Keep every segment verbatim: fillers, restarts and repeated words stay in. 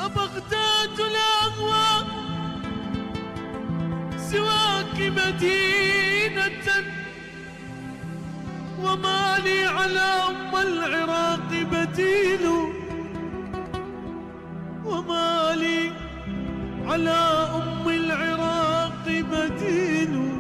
بغداد الأهوى سواك مدينة، وما لي على أم العراق بديل، وما لي على أم العراق بديل.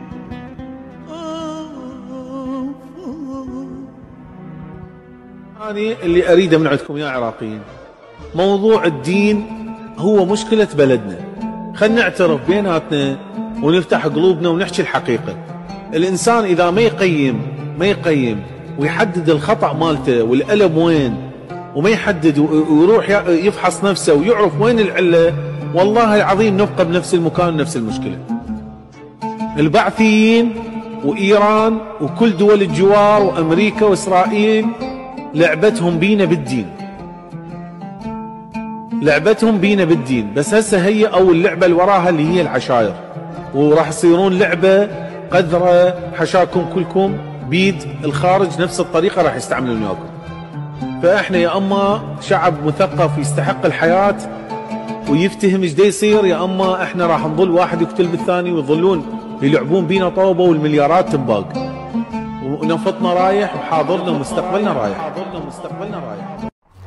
أنا اللي أريده من عندكم يا عراقيين، موضوع الدين هو مشكلة بلدنا. خلينا نعترف بيناتنا ونفتح قلوبنا ونحكي الحقيقة. الإنسان إذا ما يقيم ما يقيم ويحدد الخطأ مالته والألم وين، وما يحدد ويروح يفحص نفسه ويعرف وين العلة، والله العظيم نبقى بنفس المكان ونفس المشكلة. البعثيين وإيران وكل دول الجوار وأمريكا وإسرائيل لعبتهم بينا بالدين، لعبتهم بينا بالدين. بس هسه هي او اللعبة اللي وراها اللي هي العشاير، وراح يصيرون لعبة قذرة حشاكم كلكم بيد الخارج، نفس الطريقة راح يستعملون وياكم. فاحنا يا اما شعب مثقف يستحق الحياة ويفتهم ايش دا يصير، يا اما احنا راح نظل واحد يقتل بالثاني ويظلون يلعبون بينا طوبة والمليارات تنباق، ونفطنا رايح وحاضرنا ومستقبلنا رايح، حاضرنا ومستقبلنا رايح.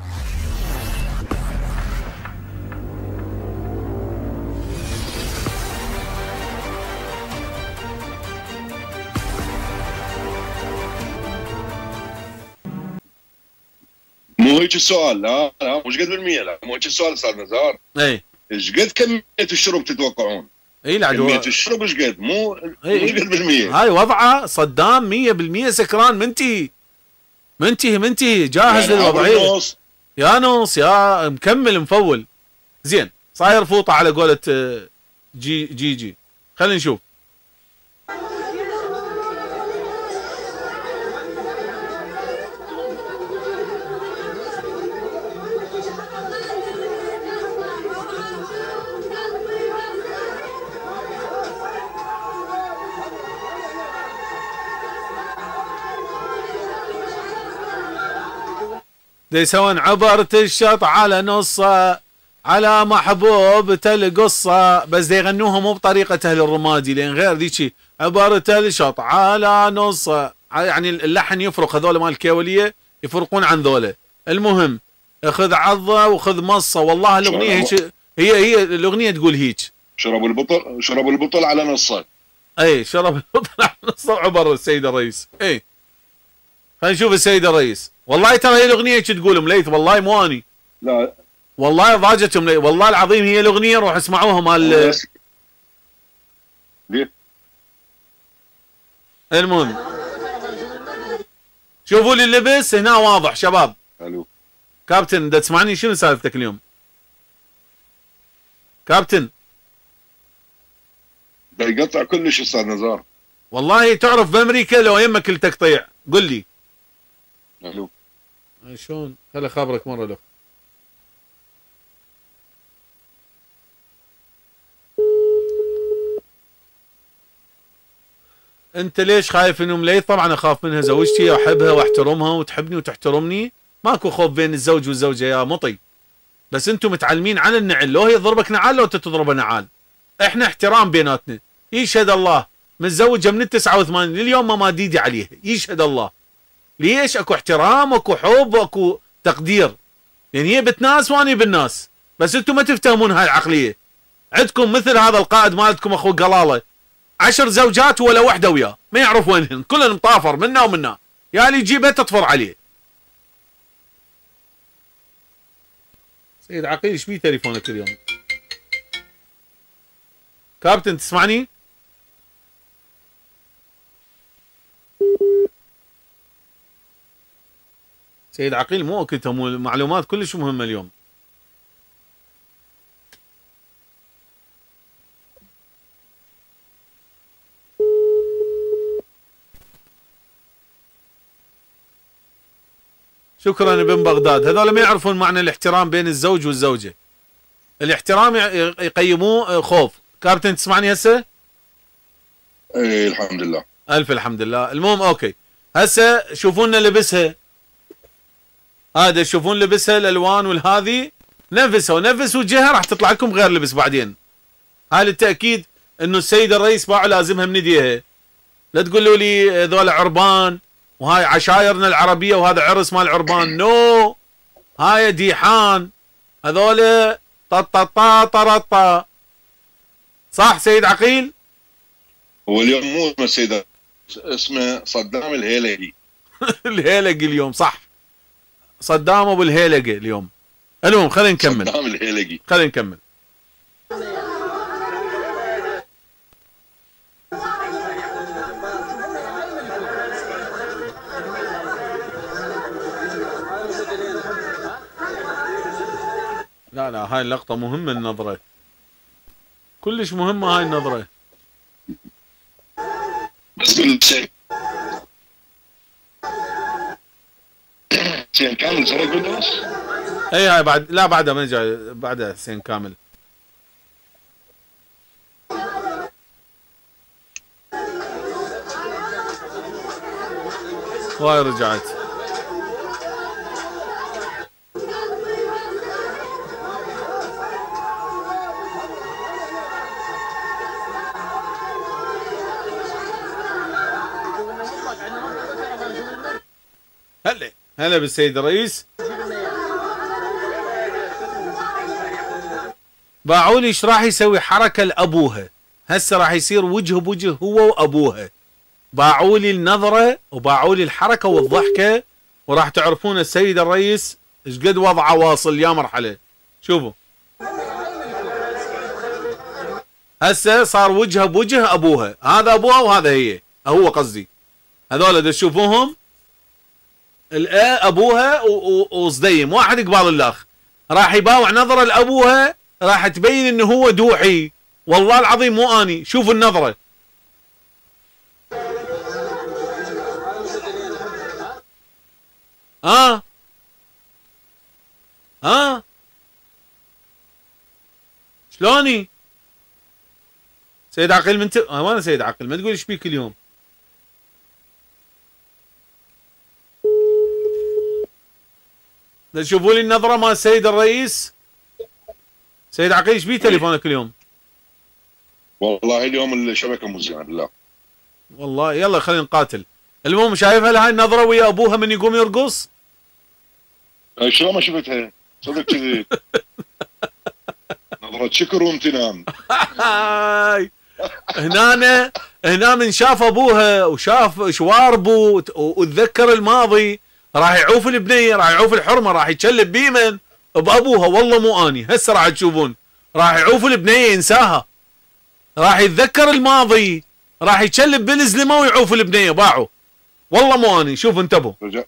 مو هيك السؤال، لا لا مش قد بالمية، لا مو هيك السؤال استاذ نزار. اي ايش قد كمية الشرب تتوقعون؟ اي لا كمية الشرب ايش قد؟ مو مش قد بالمية. هاي وضعه صدام مية بالمية سكران، منتهي منتهي منتهي جاهز يعني للوضعية. يا نص يا مكمل مفول. زين صاير فوطة على قولة جي جي جي. خلينا نشوف. دي يسوون عبرة الشط على نصه على محبوبته القصة، بس دي يغنوها مو بطريقة أهل الرمادي، لأن غير ذيك عبرة الشط على نصه، يعني اللحن يفرق. هذول مال الكيولية يفرقون عن ذولا. المهم خذ عضة وخذ مصة، والله الأغنية هيك، هي هي الأغنية تقول هيك. شرب البطل شرب البطل على نصه. أي شرب البطل على نصه وعبر السيد الرئيس. أي خلينا نشوف السيد الرئيس. والله ترى هي الاغنيه هيك تقول مليث، والله مو اني، لا والله ضاجتهم مليث، والله العظيم هي الاغنيه. روح اسمعوها مال ليه. المهم شوفوا لي اللبس هنا واضح شباب. الو كابتن دا تسمعني؟ شنو سالفتك اليوم كابتن؟ دا يقطع كلش استاذ نزار. والله تعرف بامريكا لو يمك التقطيع قل لي. الو شلون؟ خل اخابرك مره له. انت ليش خايف انه مليث؟ طبعا اخاف منها، زوجتي احبها واحترمها وتحبني وتحترمني، ماكو خوف بين الزوج والزوجه يا مطي. بس انتم متعلمين على النعل، لو هي تضربك نعال لو انت تضربها نعال. احنا احترام بيناتنا، يشهد الله متزوجه من التسعة وثمانين لليوم ما ماد ايدي عليها، يشهد الله. ليش؟ اكو احترام واكو حب واكو تقدير، يعني هي بالناس وانا بالناس، بس انتم ما تفتهمون هاي العقليه. عندكم مثل هذا القائد مالتكم اخو قلاله، عشر زوجات ولا وحده وياه، ما يعرف وينهن، كلن مطافر منا ومنا، يا اللي يجيبها تطفر عليه. سيد عقيل ايش بيه تليفونك اليوم؟ كابتن تسمعني؟ سيد عقيل مو وقتها، معلومات كلش مهمة اليوم. شكرا ابن بغداد. هذول ما يعرفون معنى الاحترام بين الزوج والزوجة. الاحترام يقيموه خوف. كابتن تسمعني هسه؟ ايه الحمد لله. الف الحمد لله. المهم اوكي، هسه شوفونا لبسها، هذا تشوفون لبسها الالوان والهذي، نفسوا نفسوا جهه راح تطلع لكم غير لبس بعدين. هاي للتاكيد انه السيد الرئيس باعوا لازمها من ايديها. لا تقولوا لي ذولا عربان وهاي عشايرنا العربيه وهذا عرس مال عربان. نو، هاي ديحان، هذولا طططا طرطا. صح سيد عقيل؟ هو اليوم مو اسمه السيد، اسمه صدام الهيلقي. الهيلقي اليوم، صح، صدام ابو الهيلقي اليوم. المهم خلينا نكمل. صدام الهيلقي. خلينا نكمل. لا لا، هاي اللقطة مهمة، النظرة كلش مهمة هاي النظرة. بس كل شيء حسين كامل سرق بالنص. اي هاي بعد، لا بعدها ما جاي، بعدها حسين كامل. وهاي رجعت. هلا هلا بالسيد الرئيس. باعوا لي ايش راح يسوي حركه لابوها. هسه راح يصير وجه بوجه هو وابوها. باعوا لي النظره وباعوا لي الحركه والضحكه، وراح تعرفون السيد الرئيس ايش قد وضعه واصل يا مرحله. شوفوا هسه صار وجهه بوجه ابوها، هذا ابوها وهذا هي، هو قصدي هذول تشوفوهم الأ ابوها وصديم واحد قبال الاخ. راح يباوع نظره لابوها، راح تبين انه هو دوحي. والله العظيم مو اني، شوفوا النظره. ها ها شلوني سيد عقيل؟ من ت... آه وانا سيد عقيل، ما تقول ايش بيك اليوم. تشوفوا لي النظره مال السيد الرئيس. سيد عقيل ايش بيه تليفونك اليوم؟ والله اليوم الشبكه مو زينه بالله. والله يلا خلينا نقاتل. المهم شايفها هاي النظره ويا ابوها من يقوم يرقص؟ شلون ما شفتها؟ صدق كذي. نظرة شكر وامتنان. هاي هنا هنا من شاف ابوها وشاف شواربه وتذكر الماضي، راح يعوف البنيه، راح يعوف الحرمه، راح يتشلب بيمن بابوها. والله مو اني، هسه راح تشوفون راح يعوف البنيه ينساها، راح يتذكر الماضي، راح يتشلب بالزلمه ويعوف البنيه. باعوا والله مو اني. شوف انتبهوا. رجع.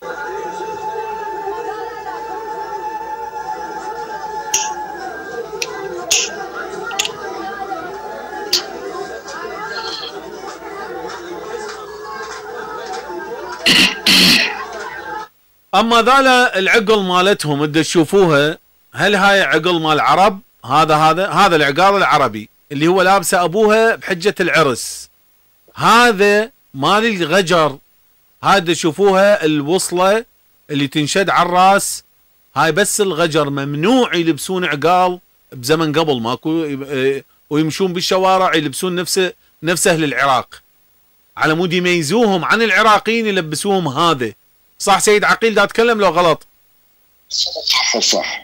اما ذالا العقل مالتهم اللي تشوفوها، هل هاي عقل مال عرب؟ هذا هذا هذا العقال العربي اللي هو لابسه ابوها بحجه العرس. هذا مال الغجر. هذا تشوفوها الوصله اللي تنشد على الراس، هاي بس الغجر. ممنوع يلبسون عقال بزمن قبل ماكو، ويمشون بالشوارع يلبسون نفسه نفس اهل العراق، على مود يميزوهم عن العراقيين يلبسوهم هذا. صح سيد عقيل؟ دا اتكلم لو غلط؟ صح صح.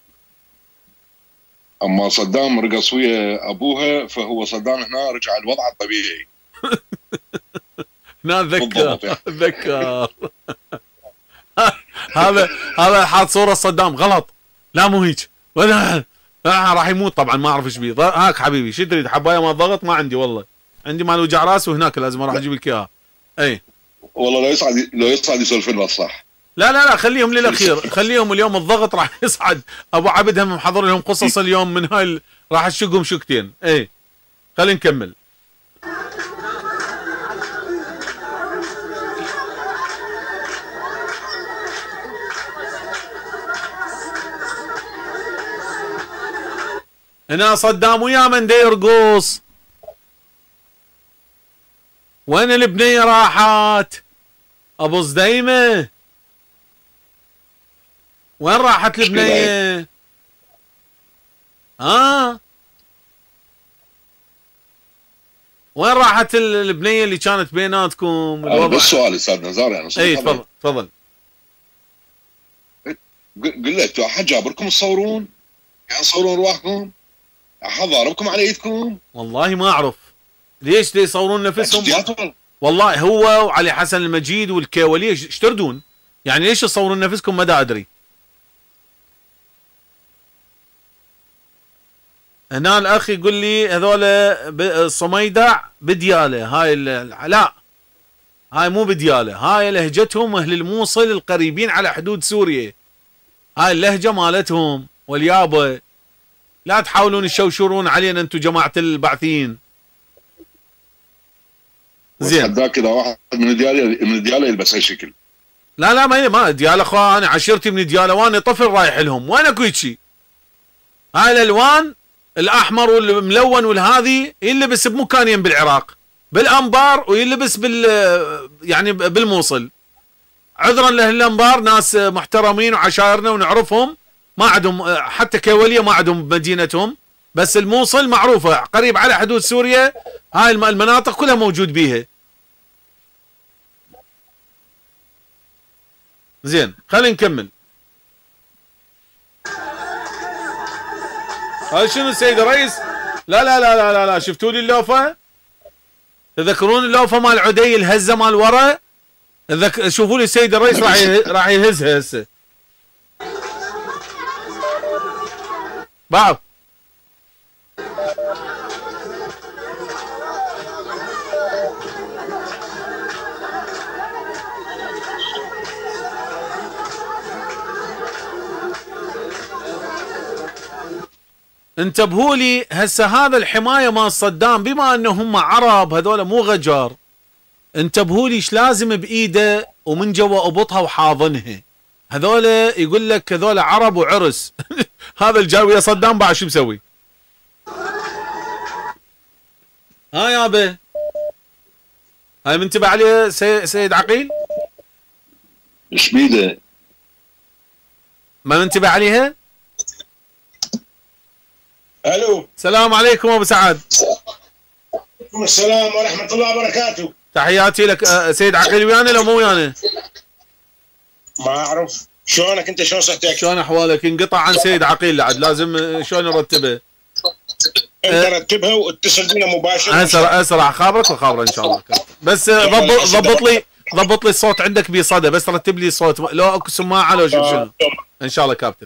اما صدام رقص ويا ابوها، فهو صدام هنا رجع الوضع الطبيعي. هنا ذكر ذكر هذا هذا حاط صوره صدام غلط. لا مو هيك، ولا راح يموت طبعا. ما اعرف ايش بيه. هاك حبيبي، شو تريد؟ حبايه مال ضغط؟ ما عندي والله، عندي مال وجع راس وهناك لازم اروح اجيب لك اياها. اي والله لو يصعد لو يصعد يسولف لنا الصح. لا لا لا خليهم للاخير، خليهم اليوم الضغط راح يصعد. ابو عبد هم محضر لهم قصص اليوم من هاي ال... راح اشقهم شقتين. اي خلينا نكمل. هنا صدام ويا من دا يرقص. وين البنية راحت؟ ابو صديمة وين راحت البنية؟ اه وين راحت البنيه اللي كانت بيناتكم؟ الوضع بس سؤال استاذ نزار يعني. اي تفضل تفضل. قل له انتوا حد جابركم تصورون؟ يعني تصورون رواحكم؟ احد ضاربكم على ايدكم؟ والله ما اعرف ليش ليه يصورون نفسهم. والله هو وعلي حسن المجيد والكيولي ايش تردون؟ يعني ليش تصورون نفسكم؟ ما دا ادري. هنا الاخ يقول لي هذول الصميدع بدياله، هاي لا هاي مو بدياله، هاي لهجتهم اهل الموصل القريبين على حدود سوريا، هاي اللهجه مالتهم واليابه. لا تحاولون تشوشرون علينا انتم جماعه البعثيين. زين ذاك اذا واحد من دياله من دياله يلبس هالشكل. لا لا ما ما دياله اخوان، انا عشيرتي من دياله وانا طفل رايح لهم، وين اكو هيجي؟ هاي الالوان الاحمر والملون والهذي يلبس بمكانين بالعراق، بالانبار ويلبس بال يعني بالموصل. عذرا لاهل الانبار ناس محترمين وعشائرنا ونعرفهم، ما عندهم حتى كيوليه ما عندهم بمدينتهم، بس الموصل معروفه قريب على حدود سوريا، هاي المناطق كلها موجود بيها. زين خلينا نكمل. هاي شنو سيد الرئيس؟ لا لا لا لا لا, لا. شفتوا لي اللوفه؟ تذكرون اللوفه مال عدي الهزه مال ورا؟ ذك... شوفوا لي السيد الرئيس راح يه... راح يهزها هسه. بعض انتبهوا لي هسه هذا الحمايه مال صدام، بما انه هم عرب هذول مو غجر، انتبهوا لي ايش لازم بايده ومن جوا ابطها وحاضنها. هذول يقول لك هذول عرب وعرس. هذا الجاوي يا صدام بعد شو مسوي؟ ها يابا هاي منتبه عليه سي... سيد عقيل؟ ايش بيده؟ ما منتبه عليها؟ الو السلام عليكم ابو سعد. وعليكم السلام ورحمه الله وبركاته. تحياتي لك. سيد عقيل ويانا لو مو ويانا؟ ما اعرف. شلونك انت؟ شلون صحتك؟ شلون احوالك؟ انقطع عن سيد عقيل بعد، لازم شلون نرتبه؟ انت أه رتبها واتصل بينا مباشر. اسرع اسرع خابرك وخابره ان شاء الله. بس ضبط ضبط لي ضبط لي الصوت عندك بصدى، بس رتب لي الصوت لو اكو سماعه لو شوف شنو. ان شاء الله كابتن.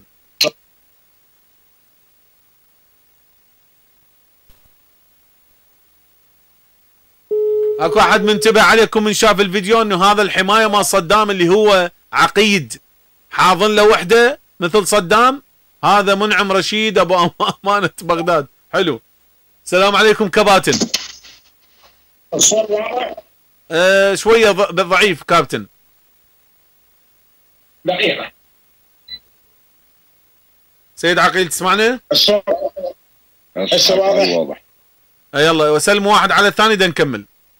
اكو احد منتبه عليكم من شاف الفيديو انه هذا الحمايه مال صدام اللي هو عقيد حاضن له وحده مثل صدام؟ هذا منعم رشيد ابو امانه بغداد. حلو. السلام عليكم كباتن. الصوت واضح؟ آه شويه ضعيف كابتن. دقيقه. سيد عقيل تسمعنا؟ الصوت هسه واضح. يلا وسلم واحد على الثاني دا نكمل.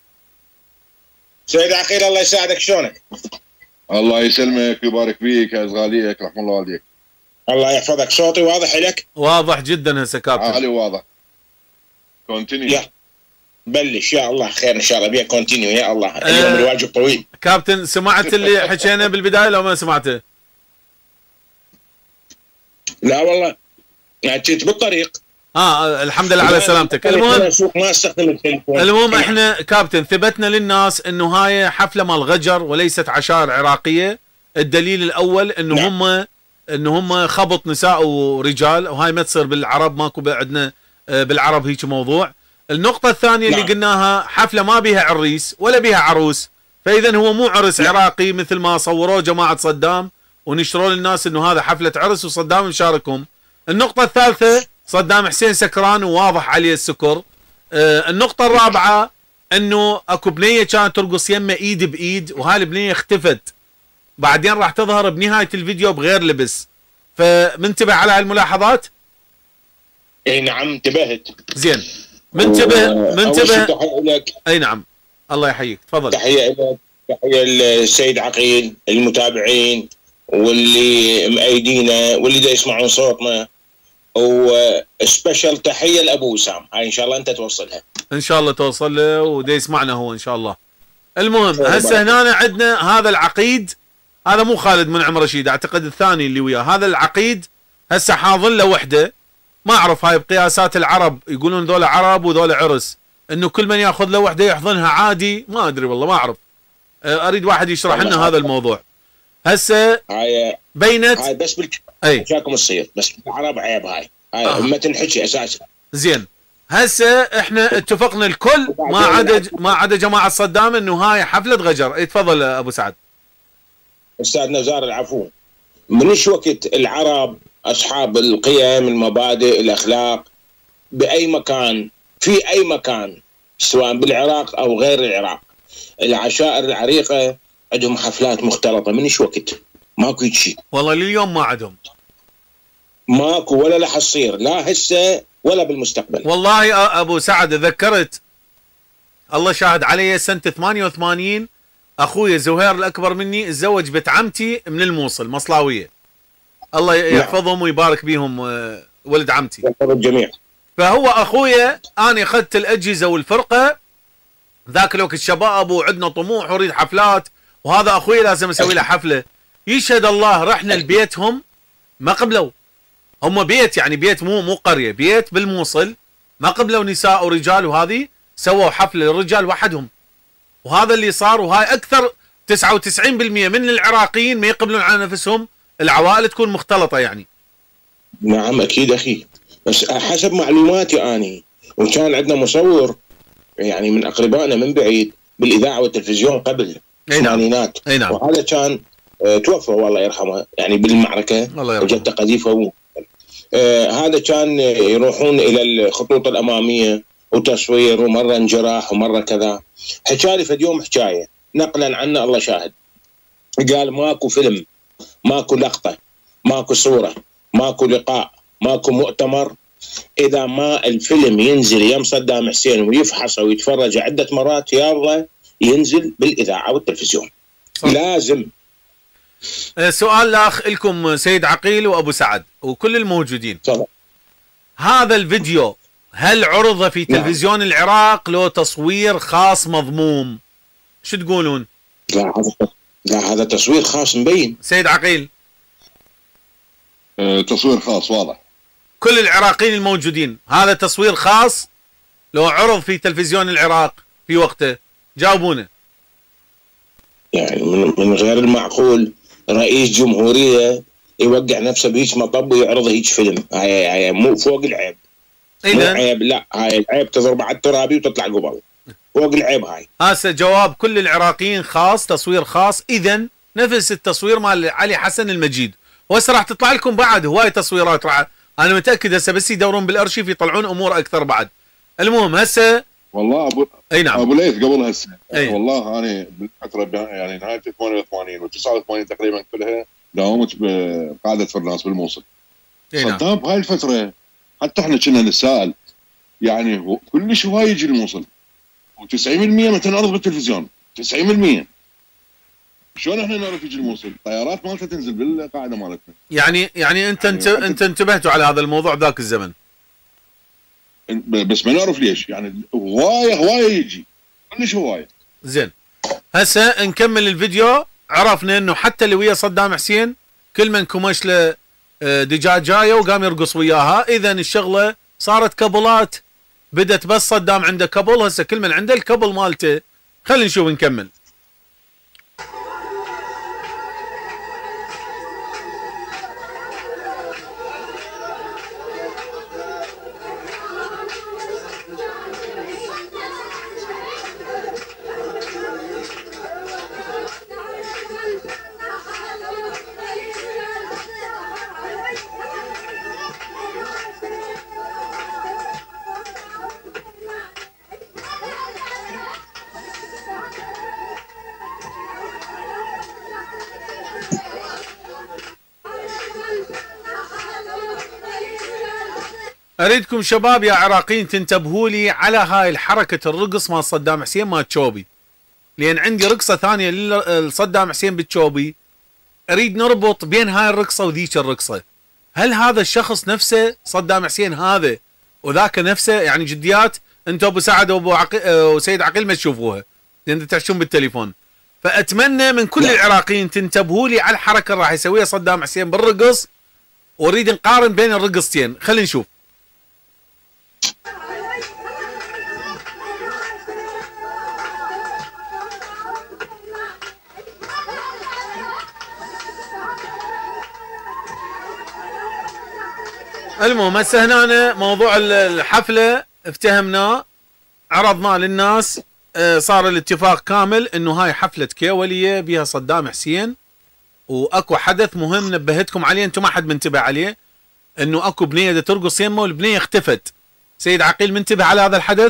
سيد عقيل الله يساعدك. شلونك؟ الله يسلمك ويبارك فيك يا صغاليك رحم الله والديك. الله يحفظك. صوتي واضح لك؟ واضح جدا هسه كابتن. عالي واضح. كونتينيو. يا بلش يا الله خير ان شاء الله. بيها كونتينيو يا الله. اليوم أه الواجب طويل. كابتن سمعت اللي حكينا بالبدايه لو ما سمعته؟ لا والله يعني كنت بالطريق. اه الحمد لله على سلامتك. المهم ما استخدم التليفون. المهم احنا كابتن ثبتنا للناس انه هاي حفله مال غجر وليست عشائر عراقيه. الدليل الاول انه نعم. هم انه هم خبط نساء ورجال، وهاي ما تصير بالعرب، ماكو عندنا بالعرب هيك موضوع. النقطه الثانيه نعم. اللي قلناها حفله ما بيها عريس ولا بيها عروس، فاذا هو مو عرس نعم. عراقي مثل ما صوروه جماعه صدام ونشروا للناس انه هذا حفله عرس وصدام مشاركهم. النقطه الثالثه صدام حسين سكران وواضح عليه السكر. آه النقطة الرابعة انه اكو بنية كانت ترقص يمه ايد بايد، وهاي البنية اختفت بعدين راح تظهر بنهاية الفيديو بغير لبس. فمنتبه على هالملاحظات؟ اي نعم انتبهت. زين منتبه منتبه. اي نعم الله يحييك تفضل. تحية لك، تحية للسيد عقيل، المتابعين واللي مأيدينا واللي دا يسمعون صوتنا. وسبيشال تحيه لابو وسام، هاي ان شاء الله انت توصلها. ان شاء الله توصل له ودي يسمعنا هو ان شاء الله. المهم هسه هنا عندنا هذا العقيد، هذا مو خالد منعم رشيد، اعتقد الثاني اللي وياه، هذا العقيد هسه حاضن له وحده، ما اعرف هاي بقياسات العرب يقولون ذولا عرب وذولا عرس، انه كل من ياخذ له وحده يحضنها عادي، ما ادري والله ما اعرف. اريد واحد يشرح لنا هذا الموضوع. هسه هاي بينت هاي بس اي بالكاكم تصير، بس بالعرب عيب. هاي هاي آه. ما تنحكي اساسا. زين هسه احنا اتفقنا الكل ما عدا ما عدا جماعه صدام انه هاي حفله غجر. تفضل ابو سعد. استاذ نزار العفو. من ايش وقت العرب اصحاب القيم المبادئ الاخلاق باي مكان في اي مكان سواء بالعراق او غير العراق، العشائر العريقه عندهم حفلات مختلطه. من ايش وقت؟ ماكو شيء والله لليوم ما عندهم، ماكو ولا راح تصير لا هسه ولا بالمستقبل. والله يا ابو سعد ذكرت الله شاهد علي سنه ثمانية وثمانين اخوي زهير الاكبر مني تزوج بنت عمتي من الموصل مصلاويه، الله يحفظهم ويبارك بيهم ولد عمتي. يحفظ الجميع. فهو اخويا انا اخذت الاجهزه والفرقه ذاك الوقت الشباب وعندنا طموح ونريد حفلات، وهذا اخوي لازم اسوي له حفله. يشهد الله رحنا لبيتهم ما قبلوا، هم بيت يعني بيت مو مو قريه، بيت بالموصل ما قبلوا نساء ورجال، وهذه سووا حفله للرجال وحدهم. وهذا اللي صار، وهاي اكثر تسعة وتسعين بالمئة من العراقيين ما يقبلون على نفسهم العوائل تكون مختلطه يعني. نعم اكيد اخي، بس حسب معلوماتي اني وكان عندنا مصور يعني من اقربائنا من بعيد بالاذاعه والتلفزيون قبل الثمانينات. اي نعم. وهذا كان آه توفى والله يرحمه يعني بالمعركه، الله يرحمه. وجدته قذيفه. آه هذا كان يروحون الى الخطوط الاماميه وتصوير، ومره انجراح ومره كذا. حكى لي فد يوم حكايه نقلا عنه الله شاهد، قال ماكو فيلم، ماكو لقطه، ماكو صوره، ماكو لقاء، ماكو مؤتمر اذا ما الفيلم ينزل يم صدام حسين ويفحصه ويتفرج عده مرات يلا ينزل بالاذاعه والتلفزيون. صح. لازم. سؤال لاخ لكم سيد عقيل وابو سعد وكل الموجودين. صح. هذا الفيديو هل عرض في تلفزيون نعم. العراق لو تصوير خاص مضموم؟ شو تقولون؟ لا هذا لا هذا تصوير خاص مبين. سيد عقيل. أه تصوير خاص واضح. كل العراقيين الموجودين هذا تصوير خاص لو عرض في تلفزيون العراق في وقته؟ جاوبونا. يعني من, من غير المعقول رئيس جمهورية يوقع نفسه بهيك مطب ويعرض هيك فيلم. هاي هاي مو فوق العيب. مو عيب، لا هاي العيب تضرب على الترابي وتطلع قبل. فوق العيب هاي. هسه جواب كل العراقيين خاص، تصوير خاص، اذا نفس التصوير مال علي حسن المجيد. وهسه راح تطلع لكم بعد هواي تصويرات، راح انا متاكد هسه بس يدورون بالارشيف يطلعون امور اكثر بعد. المهم هسه والله ابو اي نعم ابو ليث قبل هسه أي. والله انا بالفتره يعني نهايه ثمانية وثمانين وتسعة وثمانين تقريبا كلها داومت بقاعده فرناس بالموصل. نعم. صدام بهاي الفتره حتى احنا كنا نتساءل يعني كلش هواي يجي الموصل وتسعين بالمئة متى نعرض بالتلفزيون تسعين بالمئة. شلون احنا نعرف يجي الموصل؟ طيارات مالته تنزل بالقاعده مالتنا. يعني يعني انت انت يعني انت انتبهتوا على هذا الموضوع ذاك الزمن. بس ما نعرف ليش يعني هوايه هوايه يجي كلش هوايه. زين هسه نكمل الفيديو. عرفنا انه حتى اللي ويا صدام حسين كل من كمش له دجاجايه وقام يرقص وياها، اذا الشغله صارت كابلات، بدت بس صدام عنده كابل، هسه كل من عنده الكابل مالته. خلينا نشوف نكمل. اريدكم شباب يا عراقيين تنتبهوا لي على هاي الحركه الرقص مال صدام حسين مال تشوبي، لان عندي رقصه ثانيه لصدام حسين بالتشوبي اريد نربط بين هاي الرقصه وذيك الرقصه. هل هذا الشخص نفسه صدام حسين هذا وذاك نفسه؟ يعني جديات انتم ابو سعد وابو عقيل وسيد عقيل ما تشوفوها لان تعيشون بالتليفون. فاتمنى من كل العراقيين تنتبهوا لي على الحركه اللي راح يسويها صدام حسين بالرقص، واريد نقارن بين الرقصتين. خلينا نشوف. المهم هسه هنا موضوع الحفله افتهمناه، عرضناه للناس، صار الاتفاق كامل انه هاي حفله كيوليه بها صدام حسين. واكو حدث مهم نبهتكم عليه انتم ما حد منتبه عليه، انه اكو بنيه دا ترقص يمه والبنيه اختفت. سيد عقيل منتبه على هذا الحدث؟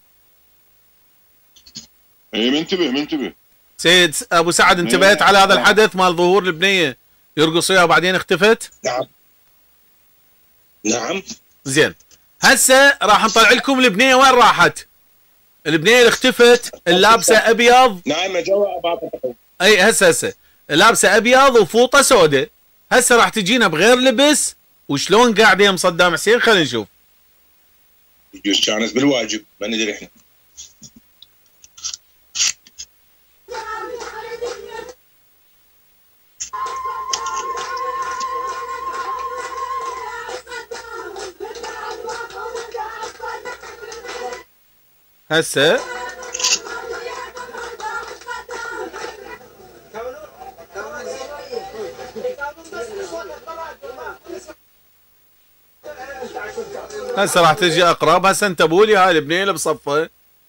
اي منتبه منتبه. سيد ابو سعد انتبهت على هذا الحدث مال ظهور البنيه يرقصوا وياها وبعدين اختفت؟ نعم نعم. زين هسه راح نطلع لكم البنيه وين راحت. البنيه اللي اختفت اللابسه ابيض. نعم جوا. اي هسه هسه لابسه ابيض وفوطه سوداء. هسه راح تجينا بغير لبس وشلون قاعد يم صدام حسين. خلينا نشوف. يجوز كانت بالواجب ما ندري احنا. هسه هسه راح تجي اقرب. هسه انتبهوا لي، هاي البنيه اللي بصفه،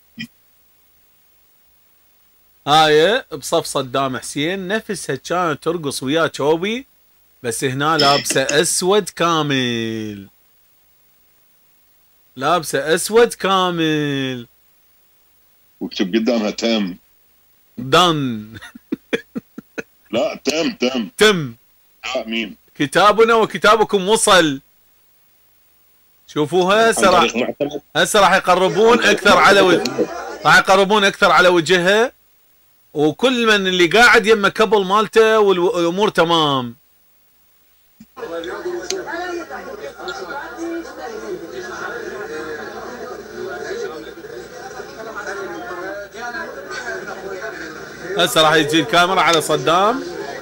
هاي بصف صدام حسين نفسها كانت ترقص وياه شوبي، بس هنا لابسه اسود كامل، لابسه اسود كامل واكتب قدامها تم دن. لا تم تم تم ميم. كتابنا وكتابكم وصل. شوفوها هسه راح هسه راح يقربون اكثر على وجه، راح يقربون اكثر على وجهها، وكل من اللي قاعد يمه كبل مالته والامور تمام. هسه راح يجي الكاميرا على صدام.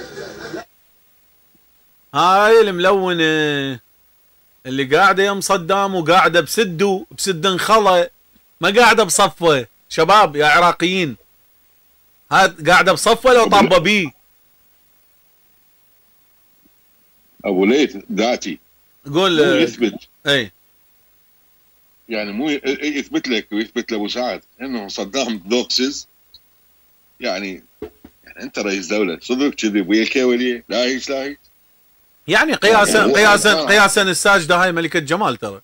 هاي الملونه اللي قاعده يم صدام وقاعده بسدو بسد انخله، ما قاعده بصفه. شباب يا عراقيين، هاد قاعده بصفه لو طابه بيه. ابو ليث ذاتي قول يثبت. اي يعني مو يثبت لك ويثبت لابو سعد انه صدام دوكسز. يعني يعني انت رئيس دوله صدق كذي ويا الكيوليه لا هيك لا هيك. يعني قياسا قياسا قياسا الساجده هاي ملكه جمال ترى.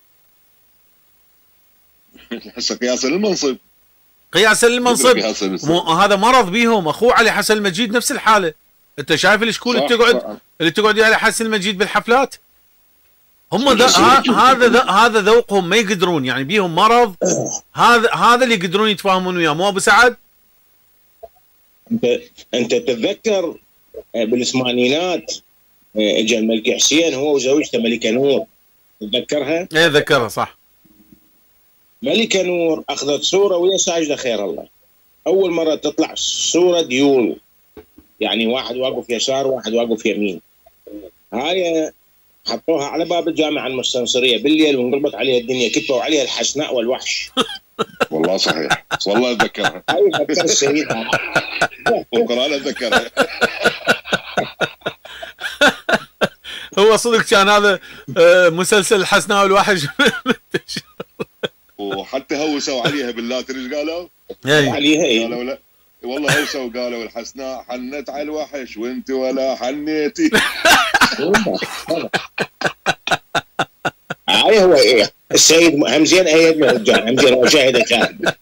هسه قياسا للمنصب. قياسا للمنصب. مو هذا مرض بيهم. اخوه علي حسن المجيد نفس الحاله. انت شايف الشكول اللي تقعد اللي تقعد على حسن المجيد بالحفلات؟ هم هذا هذا ذوقهم ما يقدرون، يعني بيهم مرض. هذا هذا اللي يقدرون يتفاهمون وياه، مو ابو سعد؟ انت انت تتذكر بالثمانينات اجى الملك حسين هو وزوجته ملكه نور، تتذكرها؟ ايه ذكرها صح. ملكه نور اخذت صوره ويا ساجده خير الله. اول مره تطلع صوره ديول، يعني واحد واقف يسار واحد واقف يمين. هاي حطوها على باب الجامعه المستنصريه بالليل وانقلبت عليها الدنيا، كتبوا عليها الحسناء والوحش. والله صحيح والله اتذكرها. هاي اتذكر السيد والقران اتذكرها. هو صدق كان هذا مسلسل الحسناء والوحش. وحتى هوسوا عليها باللاتر ايش قالوا؟ عليها قالوا لا والله هوسوا وقالوا الحسناء حنت على الوحش وانت ولا حنيتي. هاي هو ايه السيد همزين ايد من رجال همزين وشاهد شاهد.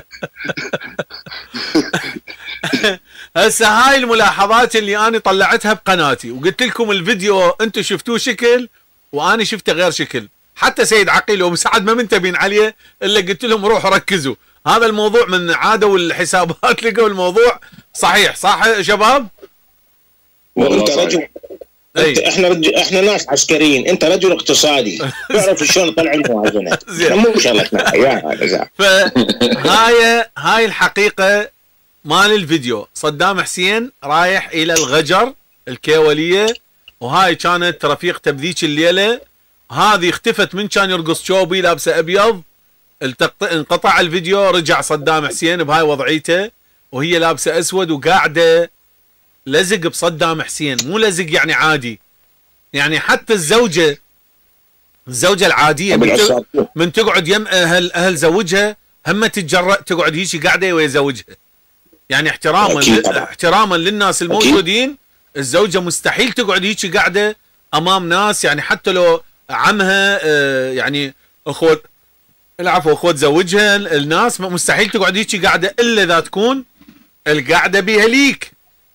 هسه هاي الملاحظات اللي انا طلعتها بقناتي وقلت لكم الفيديو انتم شفتوه شكل وانا شفته غير شكل. حتى سيد عقيل وابو سعد ما منتبهين عليه الا قلت لهم روحوا ركزوا. هذا الموضوع من عادوا الحسابات لقوا الموضوع صحيح. صح يا شباب؟ وانت رجل انت احنا رج... احنا ناس عسكريين، انت رجل اقتصادي تعرف شلون نطلع الموازنه. مو شغلتنا يا هذا. فهاي هاي الحقيقه مال الفيديو. صدام حسين رايح الى الغجر الكيوليه، وهاي كانت رفيقته بذيك الليله. هذه اختفت من كان يرقص شوبي لابسه ابيض، التقط... انقطع الفيديو، رجع صدام حسين بهاي وضعيته وهي لابسه اسود وقاعده لزق بصدام حسين. مو لزق يعني عادي، يعني حتى الزوجه الزوجه العاديه من, ت... من تقعد يم اهل اهل زوجها هم تتجرأ تقعد هيك قاعده ويا زوجها. يعني احتراما ل... احتراما للناس الموجودين، الزوجه مستحيل تقعد هيك قاعده امام ناس، يعني حتى لو عمها اه يعني اخوت العفو اخوت زوجها الناس مستحيل تقعد هيك قاعده الا اذا تكون القعده بيها ليك.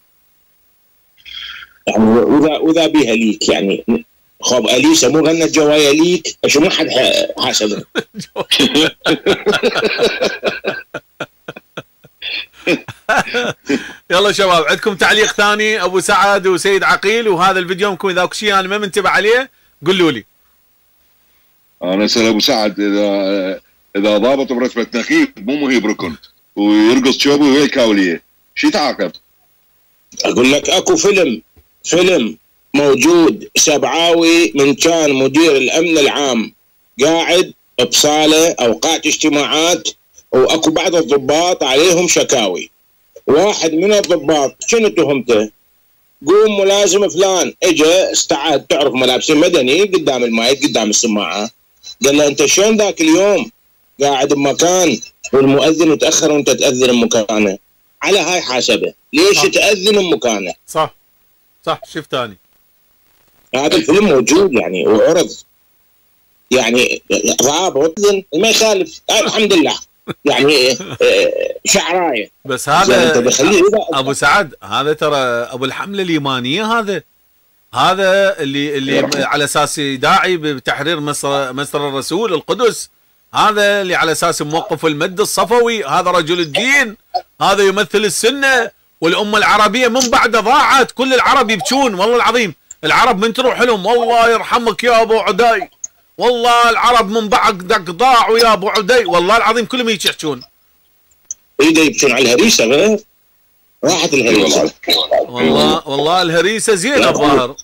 يعني واذا واذا بيها ليك يعني خب اليسا مو غنت جوايا ليك شو ما حد حاسب. يلا شباب عندكم تعليق ثاني ابو سعد وسيد عقيل؟ وهذا الفيديو ممكن اذا اكو شيء انا ما منتبه عليه قولوا لي. انا اسال ابو سعد اذا اذا ضابط برتبه نقيب مو مهيب ركن ويرقص شوبي وهي كاوليه شو تعاقب؟ اقول لك اكو فيلم فيلم موجود سبعاوي من كان مدير الامن العام قاعد بصاله اوقات اجتماعات واكو بعض الضباط عليهم شكاوي. واحد من الضباط شنو تهمته؟ قوم ملازم فلان اجى استعاد تعرف ملابسين مدني قدام المايك قدام السماعه، قال له انت شلون ذاك اليوم قاعد بمكان والمؤذن يتاخر وانت تاذن بمكانه؟ على هاي حاسبه، ليش صح. تاذن بمكانه؟ صح صح. شفت ثاني هذا الفيلم موجود يعني وعرض يعني ضابط ما يخالف الحمد لله يعني شعرايه. بس هذا ابو سعد هذا ترى ابو الحمله اليمانيه، هذا هذا اللي اللي على اساس داعي بتحرير مصر مصر الرسول القدس، هذا اللي على اساس موقف المد الصفوي، هذا رجل الدين، هذا يمثل السنه والامه العربيه. من بعد ضاعت، كل العرب يبكون والله العظيم. العرب من تروح لهم والله يرحمك يا ابو عدي، والله العرب من بعدك ضاعوا يا ابو عدي، والله العظيم كلهم يحكون. ايده يبكون على الهريسه غير راحت الهريسه. والله والله الهريسه زينه الظاهر.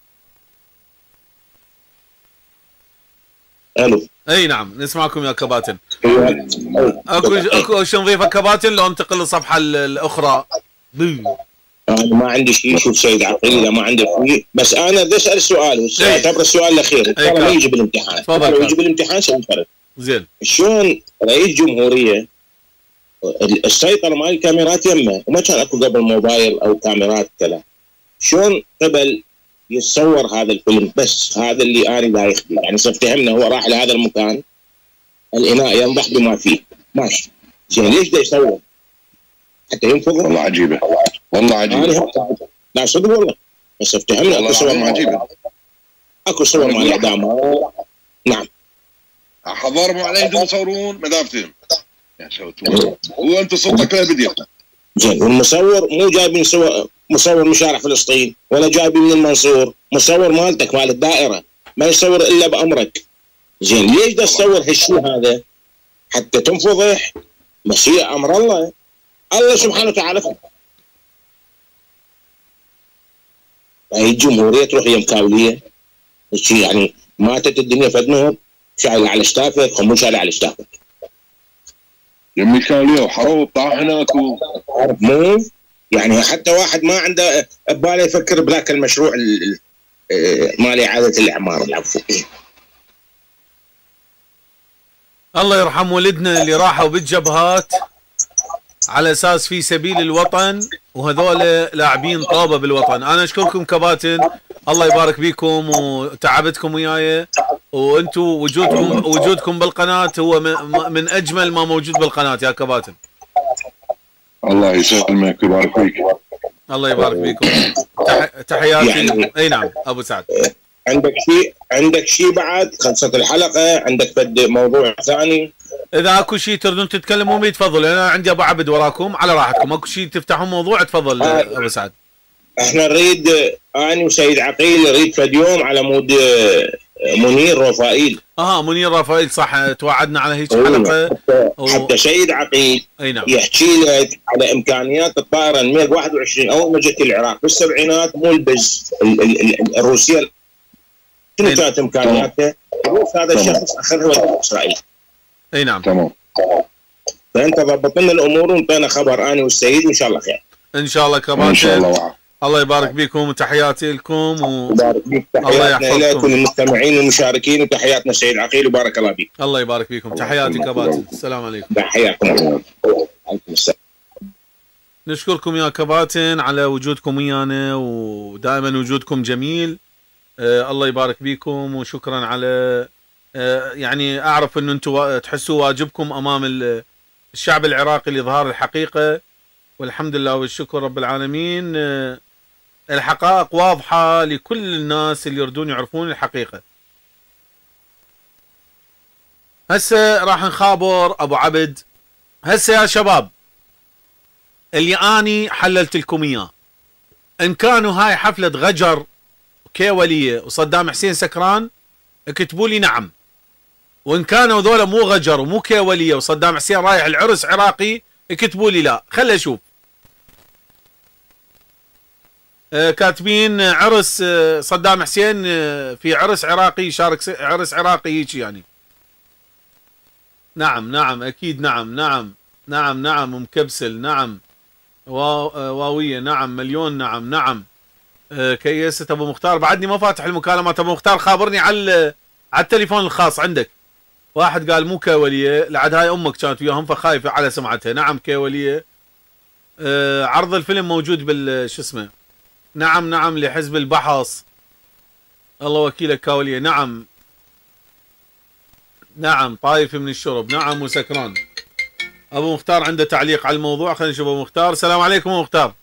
الو اي نعم نسمعكم يا كباتن. اكو اكو شو نضيفه كباتن لو انتقل للصفحه الاخرى؟ انا ما عندي شيء. شوف سيد عقيل اذا ما عندك شيء، بس انا بدي اسال سؤال اعتبر السؤال الاخير ترى ما يجي بالامتحان. تفضل. يجي بالامتحان سوي فرق. زين. شلون رئيس جمهوريه السيطره مال الكاميرات يمه وما كان اكو قبل موبايل او كاميرات كذا، شلون قبل يتصور هذا الفيلم؟ بس هذا اللي انا دا يخدم يعني فهمنا هو راح لهذا المكان الاناء ينضح بما فيه ماشي، زين ليش دا يصور؟ حتى ينفض. والله عجيبه والله عجيبه. لا صدق والله بس افتهمنا اكو صور عجيبه، اكو صور مال اعدام. نعم حضروا عليهم يصورون مدافتهم يا شوتوا هو انت صوتك لا بدي. زين والمصور مو جايبين صور مصور من شارع فلسطين ولا جايبين من المنصور، مصور مالتك مال الدائره ما يصور الا بامرك. زين ليش دا تصور هالشيء هذا؟ حتى تنفضح؟ بس هي امر الله، الله سبحانه وتعالى. هاي الجمهوريه تروح هي مكاوليه يعني ماتت الدنيا فدنهم شايله على اشتافك هم مو شايله على اشتافك. يمي كاوليه وحروب طاحنك و... مو يعني حتى واحد ما عنده بباله يفكر بذاك المشروع مال اعاده الاعمار. العفو. الله يرحم ولدنا اللي راحوا بالجبهات على اساس في سبيل الوطن، وهذول لاعبين طوبه بالوطن. انا اشكركم كباتن، الله يبارك بيكم وتعبتكم وياي، وانتم وجودكم وجودكم بالقناه هو من اجمل ما موجود بالقناه يا كباتن. الله يسلمك ويبارك فيك. الله يبارك فيكم. تح... تحياتي يعني اي نعم ابو سعد. عندك شيء عندك شيء بعد خلصت الحلقه؟ عندك فد موضوع ثاني؟ اذا اكو شيء تردون تتكلمون بيه تفضلوا، انا عندي ابو عبد وراكم على راحتكم. اكو شيء تفتحون موضوع تفضل آه. ابو سعد. احنا نريد اني وسيد عقيل نريد فد يوم على مود منير رفائيل. اه منير رفائيل صح، توعدنا على هيك حلقه. حتى سيد عقيل اي نعم يحكي لك على امكانيات الطائره الميج واحد وعشرين اول ما جت العراق بالسبعينات، مو البز الروسيه شنو كانت امكانياتها؟ هذا الشخص اخذها وداها اسرائيل. اي نعم تمام. فانت ضبط لنا الامور وانطينا خبر انا والسيد وان شاء الله خير. ان شاء الله كباتن. ان شاء الله وعلا. الله يبارك بكم وتحياتي لكم و... يبارك بك. تحياتنا لك وللمستمعين والمشاركين وتحياتنا سيد عقيل وبارك الله بك. الله يبارك بكم. تحياتي كباتن. السلام عليكم. تحياتكم. عليكم السلام. نشكركم يا كباتن على وجودكم ويانا، ودائما وجودكم جميل. آه الله يبارك بكم وشكرا على آه يعني اعرف ان انتم تحسوا واجبكم امام الشعب العراقي لاظهار الحقيقه، والحمد لله والشكر رب العالمين. آه الحقائق واضحه لكل الناس اللي يردون يعرفون الحقيقه. هسه راح نخابر ابو عبد. هسه يا شباب اللي اني حللت لكم اياه، ان كانوا هاي حفله غجر كيوليه وصدام حسين سكران اكتبوا لي نعم، وان كانوا ذولا مو غجر ومو كيوليه وصدام حسين رايح العرس عراقي اكتبوا لي لا. خلي اشوف. آه كاتبين عرس آه صدام حسين آه في عرس عراقي يشارك عرس عراقي هيك يعني. نعم نعم اكيد نعم نعم نعم نعم مكبسل نعم واويه نعم مليون نعم نعم. آه كيست ابو مختار بعدني ما فاتح المكالمات. ابو مختار خابرني على على التليفون الخاص عندك. واحد قال مو كيوليه، لعد هاي امك كانت وياهم فخايفه على سمعتها. نعم كيوليه. آه عرض الفيلم موجود بال شو اسمه. نعم نعم لحزب البحص. الله وكيلك كاوليه. نعم نعم طايف من الشرب. نعم وسكران. ابو مختار عنده تعليق على الموضوع. خلينا نشوف ابو مختار. السلام عليكم ابو مختار.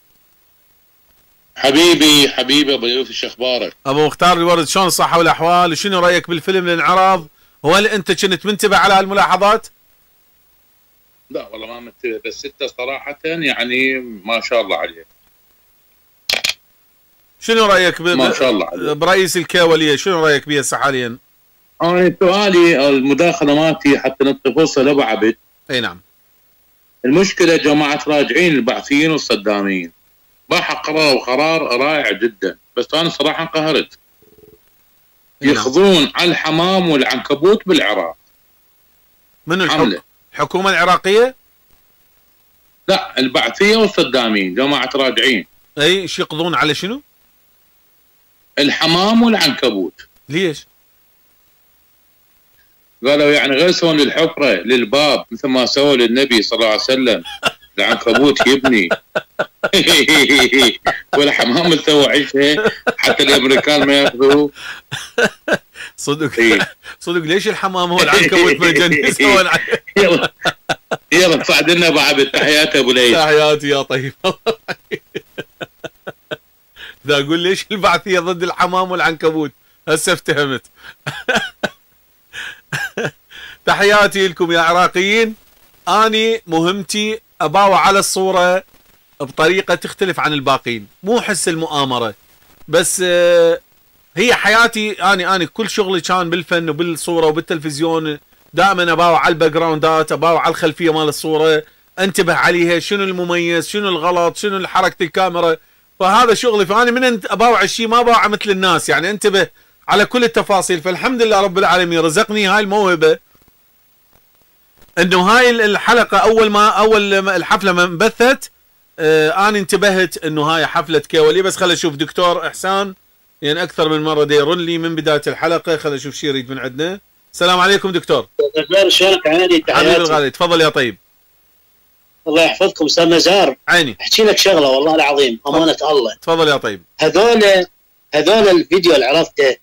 حبيبي حبيبي ابو يوسف شو اخبارك؟ ابو مختار الورد شلون الصحه والاحوال؟ وشنو رايك بالفيلم اللي انعرض؟ وهل انت كنت منتبه على هالملاحظات؟ لا والله ما منتبه، بس انت صراحه يعني ما شاء الله عليك. شنو رايك ب... ما شاء الله عليك برئيس الكيوليه؟ شنو رايك بيه هسه حاليا؟ انا سؤالي المداخله مالتي حتى نعطي فرصه لابو عبد. اي نعم. المشكله جماعه راجعين البعثيين والصداميين راح قرروا قرار رائع جدا، بس انا صراحه انقهرت. يخضون على الحمام والعنكبوت بالعراق. من الحكومه الحكومه العراقيه؟ لا البعثيه والصداميين جماعه راجعين. اي ايش يقضون على شنو؟ الحمام والعنكبوت. ليش؟ قالوا يعني غير يسوون للحفره للباب مثل ما سووا للنبي صلى الله عليه وسلم. العنكبوت يبني والحمام سوى عيشه حتى الامريكان ما ياخذوه. صدق إيه؟ صدق ليش الحمام هو العنكبوت ما يجنس هو العنكبوت؟ يلا يلا صعد لنا ابو عبد. تحياتي ابو ليث. تحياتي يا طيب. ذا اقول ليش البعثيه ضد الحمام والعنكبوت؟ هسه افتهمت. تحياتي لكم يا عراقيين. اني مهمتي اباوع على الصوره بطريقه تختلف عن الباقين، مو حس المؤامره بس. هي حياتي اني اني كل شغلي كان بالفن وبالصوره وبالتلفزيون. دائما اباوع على الباك جراوندات، اباوع على الخلفيه مال الصوره، انتبه عليها شنو المميز شنو الغلط شنو حركه الكاميرا. فهذا شغلي. فاني من اباوع الشيء ما اباوع مثل الناس، يعني انتبه على كل التفاصيل. فالحمد لله رب العالمين رزقني هاي الموهبه، انه هاي الحلقه اول ما اول الحفله ما انبثت آه انا انتبهت انه هاي حفله كيولي. بس خلينا نشوف دكتور احسان يعني اكثر من مره ديرن لي من بدايه الحلقه. خلينا نشوف شو يريد من عندنا. السلام عليكم دكتور. شلونك عيني؟ حبيبي الغالي تفضل يا طيب. الله يحفظكم استاذ نزار. عيني. احكي لك شغله والله العظيم امانه الله. تفضل يا طيب. هذول هذول الفيديو اللي عرفته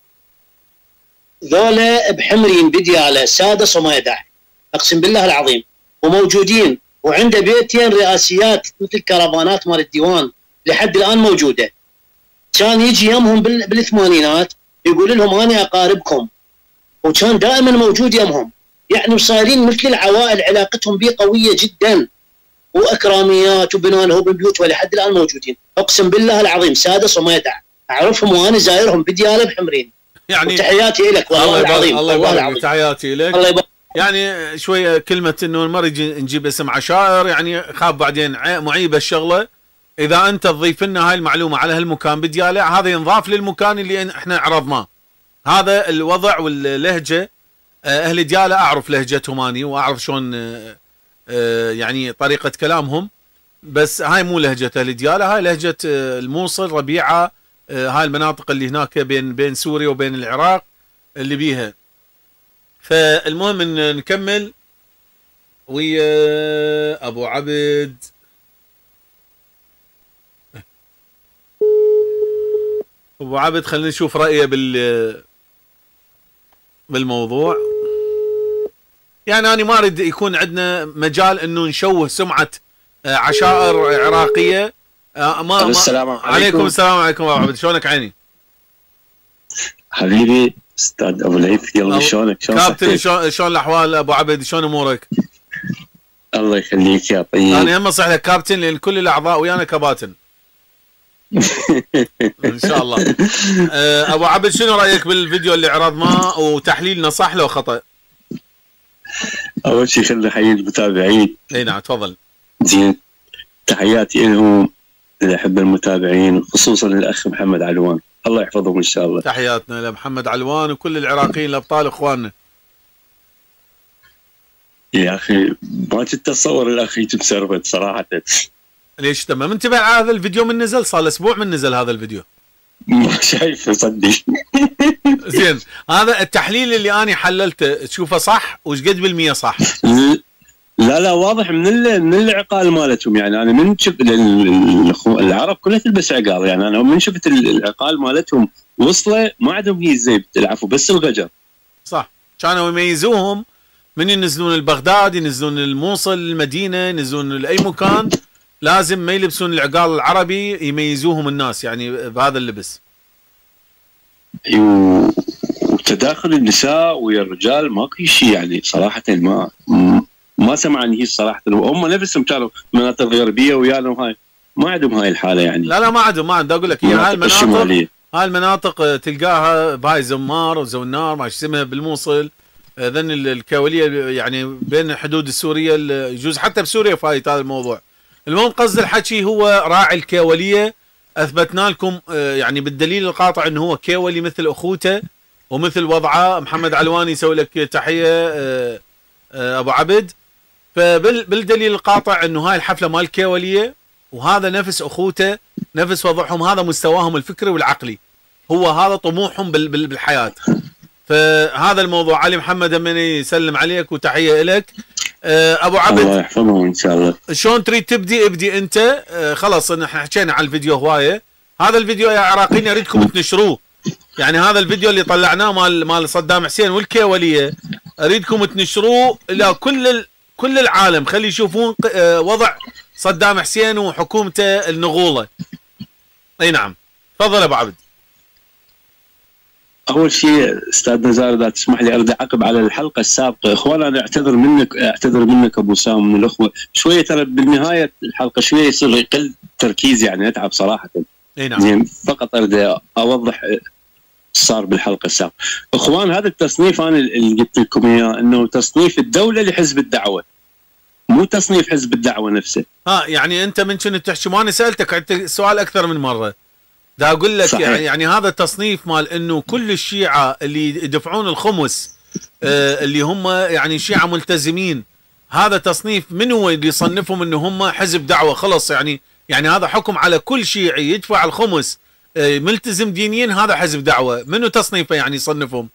ذولا بحمرين فيديو على سادس وما يدع، اقسم بالله العظيم، وموجودين وعنده بيتين رئاسيات مثل كرفانات مال الديوان لحد الان موجوده. كان يجي يمهم بالثمانينات يقول لهم انا اقاربكم، وكان دائما موجود يمهم، يعني صايرين مثل العوائل علاقتهم به قويه جدا. واكراميات وبناء له ببيوت ولحد الان موجودين. اقسم بالله العظيم سادس وما يدع، اعرفهم وانا زايرهم بدياله بحمرين. يعني وتحياتي لك والله العظيم. الله يبارك العظيم. تحياتي لك. الله يبارك. يعني شويه كلمه انه ما نجيب اسم عشائر، يعني خاف بعدين معيبه الشغله. اذا انت تضيف لنا هاي المعلومه على هالمكان بدياله، هذا ينضاف للمكان اللي احنا عرضناه. هذا الوضع واللهجه. اهل دياله اعرف لهجتهم اني، واعرف شلون يعني طريقه كلامهم، بس هاي مو لهجه اهل دياله، هاي لهجه الموصل، ربيعه، هاي المناطق اللي هناك بين بين سوريا وبين العراق اللي بيها. فالمهم ان نكمل ويا ابو عبد. ابو عبد خلينا نشوف رايه بال بالموضوع. يعني انا ما اريد يكون عندنا مجال انه نشوه سمعه عشائر عراقيه. ما السلام عليكم. عليكم السلام عليكم ابو عبد، شلونك عيني؟ حبيبي استاذ ابو العيف، يلا شلونك؟ شلون كابتن؟ شلون شلون الاحوال ابو عبد؟ شلون امورك؟ الله يخليك يا طيب. انا هم صح لك كابتن، لان كل الاعضاء ويانا كباتن. ان شاء الله. ابو عبد شنو رايك بالفيديو اللي عرضناه وتحليلنا صح لو خطا؟ اول شيء خلينا نحيي المتابعين. اي نعم تفضل. زين، تحياتي لهم، احب المتابعين، خصوصا الاخ محمد علوان، الله يحفظهم ان شاء الله. تحياتنا لمحمد علوان وكل العراقيين الابطال اخواننا. يا اخي ما تتصور الاخ يتم سربت صراحه. ليش تمام؟ انتبه على هذا الفيديو من نزل، صار اسبوع من نزل هذا الفيديو. ما شايفه صدق. زين، هذا التحليل اللي انا حللته تشوفه صح؟ وش قد بالمية صح؟ لا لا واضح من من العقال مالتهم. يعني انا من شفت العرب كلها تلبس عقال، يعني انا من شفت العقال مالتهم وصله ما عندهم هي الزيب العفو، بس الغجر. صح، كانوا يميزوهم من ينزلون البغداد، ينزلون الموصل، المدينه، ينزلون لاي مكان، لازم ما يلبسون العقال العربي، يميزوهم الناس يعني بهذا اللبس. ايوه، وتداخل النساء ويا الرجال ماكو شيء، يعني صراحه ما ما سمعني هي صراحه. هم نفسهم كانوا المناطق الغربيه وياهم هاي ما عندهم هاي الحاله يعني. لا لا ما عندهم، ما عندهم. اقول لك هي هاي المناطق، هاي المناطق تلقاها بهاي زمار وزونار ما اسمها بالموصل، ذن الكاوليه يعني بين حدود السوريه، يجوز حتى بسوريا فايت هذا الموضوع. المهم قصد الحكي هو راعي الكاوليه، اثبتنا لكم يعني بالدليل القاطع انه هو كاولي مثل اخوته ومثل وضعه. محمد علواني يسوي لك تحيه ابو عبد. فبالدليل القاطع انه هاي الحفله مال كاوليه، وهذا نفس اخوته، نفس وضعهم، هذا مستواهم الفكري والعقلي، هو هذا طموحهم بالحياه. فهذا الموضوع. علي محمد امني يسلم عليك وتحيه لك. ابو عبد الله يحفظهم ان شاء الله. شلون تريد تبدي؟ ابدي انت. خلاص احنا حكينا عن الفيديو هوايه. هذا الفيديو يا عراقيين اريدكم تنشروه، يعني هذا الفيديو اللي طلعناه مال مال صدام حسين والكاوليه اريدكم تنشروه الى كل كل العالم، خلي يشوفون وضع صدام حسين وحكومته النغوله. اي نعم تفضل ابو عبد. اول شيء استاذ نزار اذا تسمح لي اريد اعقب على الحلقه السابقه. اخوان انا اعتذر منك، اعتذر منك ابو سام من الاخوه، شويه ترى بالنهايه الحلقه شويه يصير يقل تركيزي، يعني اتعب صراحه. اي نعم. يعني فقط اريد اوضح صار بالحلقه السابقه. اخوان هذا التصنيف انا اللي قلت لكم اياه انه تصنيف الدوله لحزب الدعوه، مو تصنيف حزب الدعوه نفسه. ها يعني انت من كنت تحكي، ما انا سالتك السؤال اكثر من مره، دا اقول لك يعني, يعني هذا التصنيف مال انه كل الشيعه اللي يدفعون الخمس آه اللي هم يعني شيعه ملتزمين، هذا تصنيف من هو اللي يصنفهم انه هم حزب دعوه؟ خلص يعني يعني هذا حكم على كل شيعي يدفع الخمس آه ملتزم دينيا، هذا حزب دعوه. منو تصنيفه يعني يصنفهم؟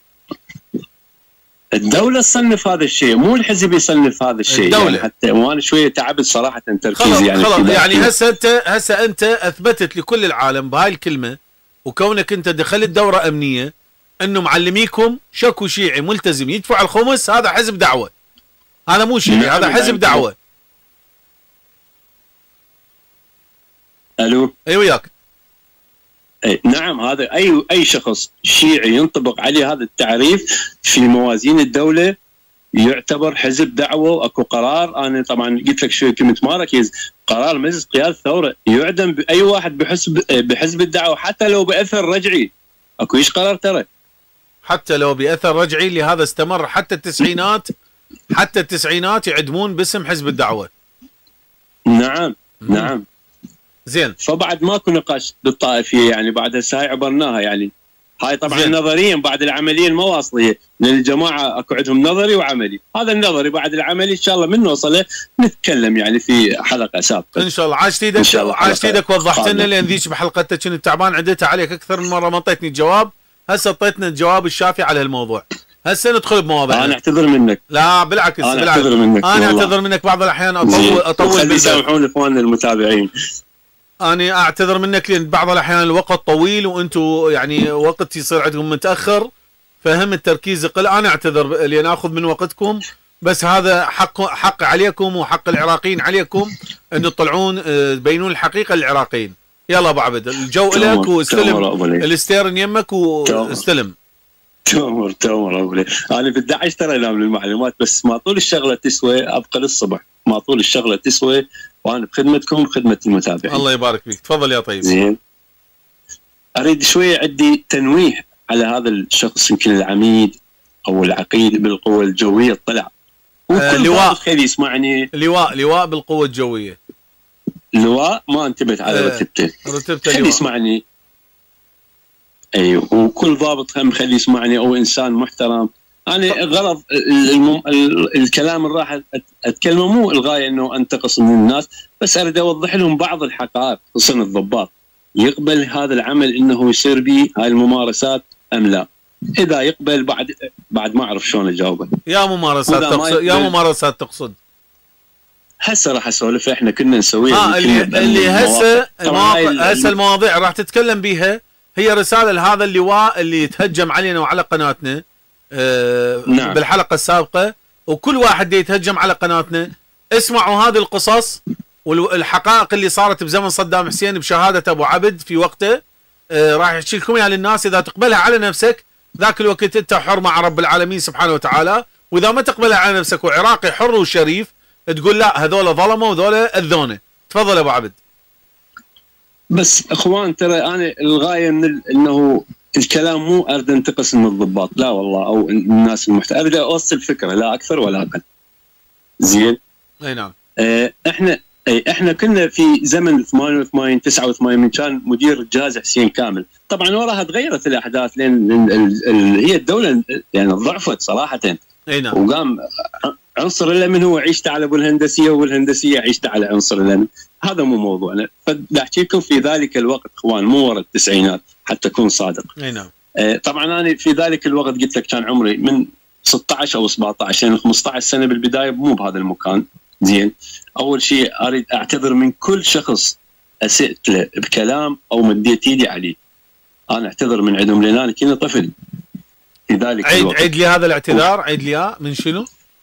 الدولة تصنف هذا الشيء، مو الحزب يصنف هذا الشيء. الدولة يعني حتى وانا شوية تعبت صراحة تركيزي يعني. خلاص يعني هسه انت هسه انت اثبتت لكل العالم بهاي الكلمة، وكونك انت دخلت دورة امنية انه معلميكم شكو شيعي ملتزم يدفع الخمس هذا حزب دعوة. هذا مو شيعي، هذا حزب دعوة. الو اي وياك. أي نعم، هذا اي اي شخص شيعي ينطبق عليه هذا التعريف في موازين الدوله يعتبر حزب دعوه واكو قرار. انا طبعا قلت لك شوي كنت ما ركز، قرار مجلس قياده الثوره يعدم باي واحد بحزب بحزب الدعوه حتى لو باثر رجعي. اكو ايش قرار ترى؟ حتى لو باثر رجعي، لهذا استمر حتى التسعينات، حتى التسعينات يعدمون باسم حزب الدعوه. نعم مم. نعم. زين. فبعد ماكو نقاش بالطائفيه يعني، بعد هسه هاي عبرناها يعني. هاي طبعا زين. نظريا بعد العمليه المواصليه، لان الجماعه اكو عندهم نظري وعملي، هذا النظري بعد العملي ان شاء الله من نوصله نتكلم يعني في حلقه سابقه ان شاء الله. عاشت إن ايدك، شاء الله عاشت حلقة ايدك وضحت لنا، قادمة. لان ذيك بحلقتك كنت تعبان عديتها عليك اكثر من مره، ما اعطيتني الجواب. هسه اعطيتنا الجواب الشافي على هالموضوع. هسه ندخل بمواضيع. انا اعتذر منك. لا بالعكس، انا بالعكس. اعتذر منك انا والله. اعتذر منك بعض الاحيان اطول زين. اطول وخلي بالبث. يسامحون اخواننا المتابعين. انا اعتذر منك لان بعض الاحيان الوقت طويل وانتم يعني وقت يصير عندكم متاخر، فهم التركيز يقل. انا اعتذر لان اخذ من وقتكم، بس هذا حق حق عليكم وحق العراقيين عليكم ان تطلعون تبينون الحقيقه للعراقيين. يلا ابو عبد، الجو لك واستلم الاستيرن يمك واستلم. تؤمر تؤمر ابو لي. انا بدي اعيش ترى انام المعلومات، بس ما طول الشغله تسوى ابقى للصبح، ما طول الشغله تسوى، وانا بخدمتكم بخدمه المتابعين. الله يبارك فيك، تفضل يا طيب. زين. اريد شويه عندي تنويه على هذا الشخص، يمكن العميد او العقيد بالقوه الجويه طلع. آه لواء. خلي يسمعني. لواء لواء بالقوه الجويه. لواء ما انتبهت على آه رتبته. رتبته خلي يسمعني. ايوه، وكل ضابط هم خلي يسمعني او انسان محترم. انا غرض المم... الكلام اللي راح اتكلمه مو الغايه انه انتقص من الناس، بس اريد اوضح لهم بعض الحقائق، خصوصا الضباط. يقبل هذا العمل انه يصير به هاي الممارسات ام لا؟ اذا يقبل بعد بعد ما اعرف شلون اجاوبه. يا ممارسات تقصد، يا ممارسات تقصد. هسه راح اسولف احنا كنا نسويها. اه اللي اللي هسه هسه المواضيع راح تتكلم بيها هي رساله لهذا اللواء اللي تهجم علينا وعلى قناتنا آه نعم. بالحلقه السابقه، وكل واحد يتهجم على قناتنا. اسمعوا هذه القصص والحقائق اللي صارت بزمن صدام حسين بشهاده ابو عبد في وقته. آه راح يحكي لكم اياها للناس. اذا تقبلها على نفسك ذاك الوقت انت حر مع رب العالمين سبحانه وتعالى، واذا ما تقبلها على نفسك وعراقي حر وشريف تقول لا هذول ظلموا وهذول اذونا. تفضل ابو عبد. بس اخوان ترى انا الغايه من انه الكلام مو اريد انتقص من الضباط، لا والله، او الناس المحترمه، اريد اوصل فكره لا اكثر ولا اقل. زين؟ اي نعم. اه احنا اي احنا كنا في زمن ثمانية وثمانين تسعة وثمانين من كان مدير الجهاز حسين كامل، طبعا وراها تغيرت الاحداث لان هي الدوله يعني ضعفت صراحه. اي نعم. وقام عنصر الامن هو عيشت على ابو الهندسيه والهندسيه عيشت على عنصر الامن. هذا مو موضوعنا، فبدي احكي لكم في ذلك الوقت اخوان، مو ورا التسعينات حتى اكون صادق. اي نعم. آه طبعا انا في ذلك الوقت قلت لك كان عمري من ستة عشر او سبعة عشر يعني خمسة عشر سنه بالبدايه، مو بهذا المكان. زين. اول شيء اريد اعتذر من كل شخص اسئت له بكلام او مديت ايدي عليه. انا اعتذر من عندهم لان انا كنت طفل في ذلك عيد الوقت. عيد لي هذا الاعتذار، عيد لي من شنو؟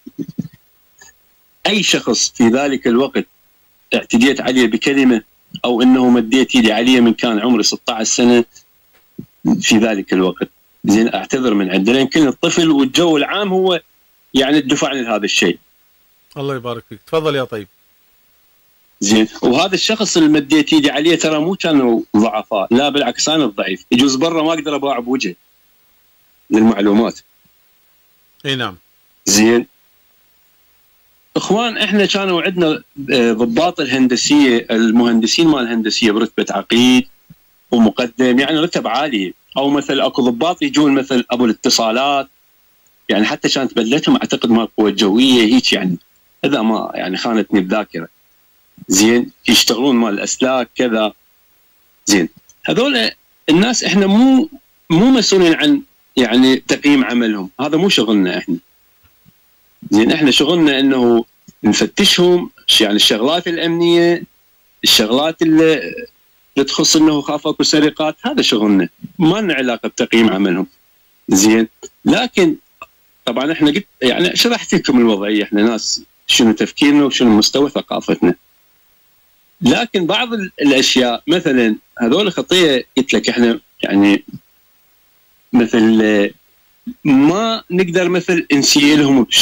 اي شخص في ذلك الوقت اعتديت عليه بكلمه او انه مديت ايدي عليه من كان عمري ستة عشر سنه في ذلك الوقت، زين اعتذر من عنده لان كنت طفل والجو العام هو يعني دفعني لهذا الشيء. الله يبارك فيك، تفضل يا طيب. زين. وهذا الشخص اللي مديت ايدي عليه ترى مو كانوا ضعفاء، لا بالعكس انا الضعيف، يجوز برا ما اقدر اباع بوجهي للمعلومات. اي نعم. زين. اخوان احنا كانوا عندنا ضباط الهندسيه، المهندسين مال الهندسيه برتبه عقيد ومقدم، يعني رتب عاليه، او مثل اكو ضباط يجون مثل ابو الاتصالات، يعني حتى كانت بدلتهم اعتقد مال القوه الجويه هيك، يعني اذا ما يعني خانتني الذاكره. زين. يشتغلون مال الاسلاك كذا. زين. هذول الناس احنا مو مو مسؤولين عن يعني تقييم عملهم، هذا مو شغلنا احنا. زين. احنا شغلنا انه نفتشهم، يعني الشغلات الامنيه، الشغلات اللي تخص انه خاف اكو سرقات، هذا شغلنا، ما لنا علاقه بتقييم عملهم. زين. لكن طبعا احنا قلت يعني شرحت لكم الوضعيه، احنا ناس شنو تفكيرنا وشنو مستوى ثقافتنا. لكن بعض الاشياء مثلا هذول خطيه قلت لك احنا يعني مثل ما نقدر مثل نسيء لهم بشيء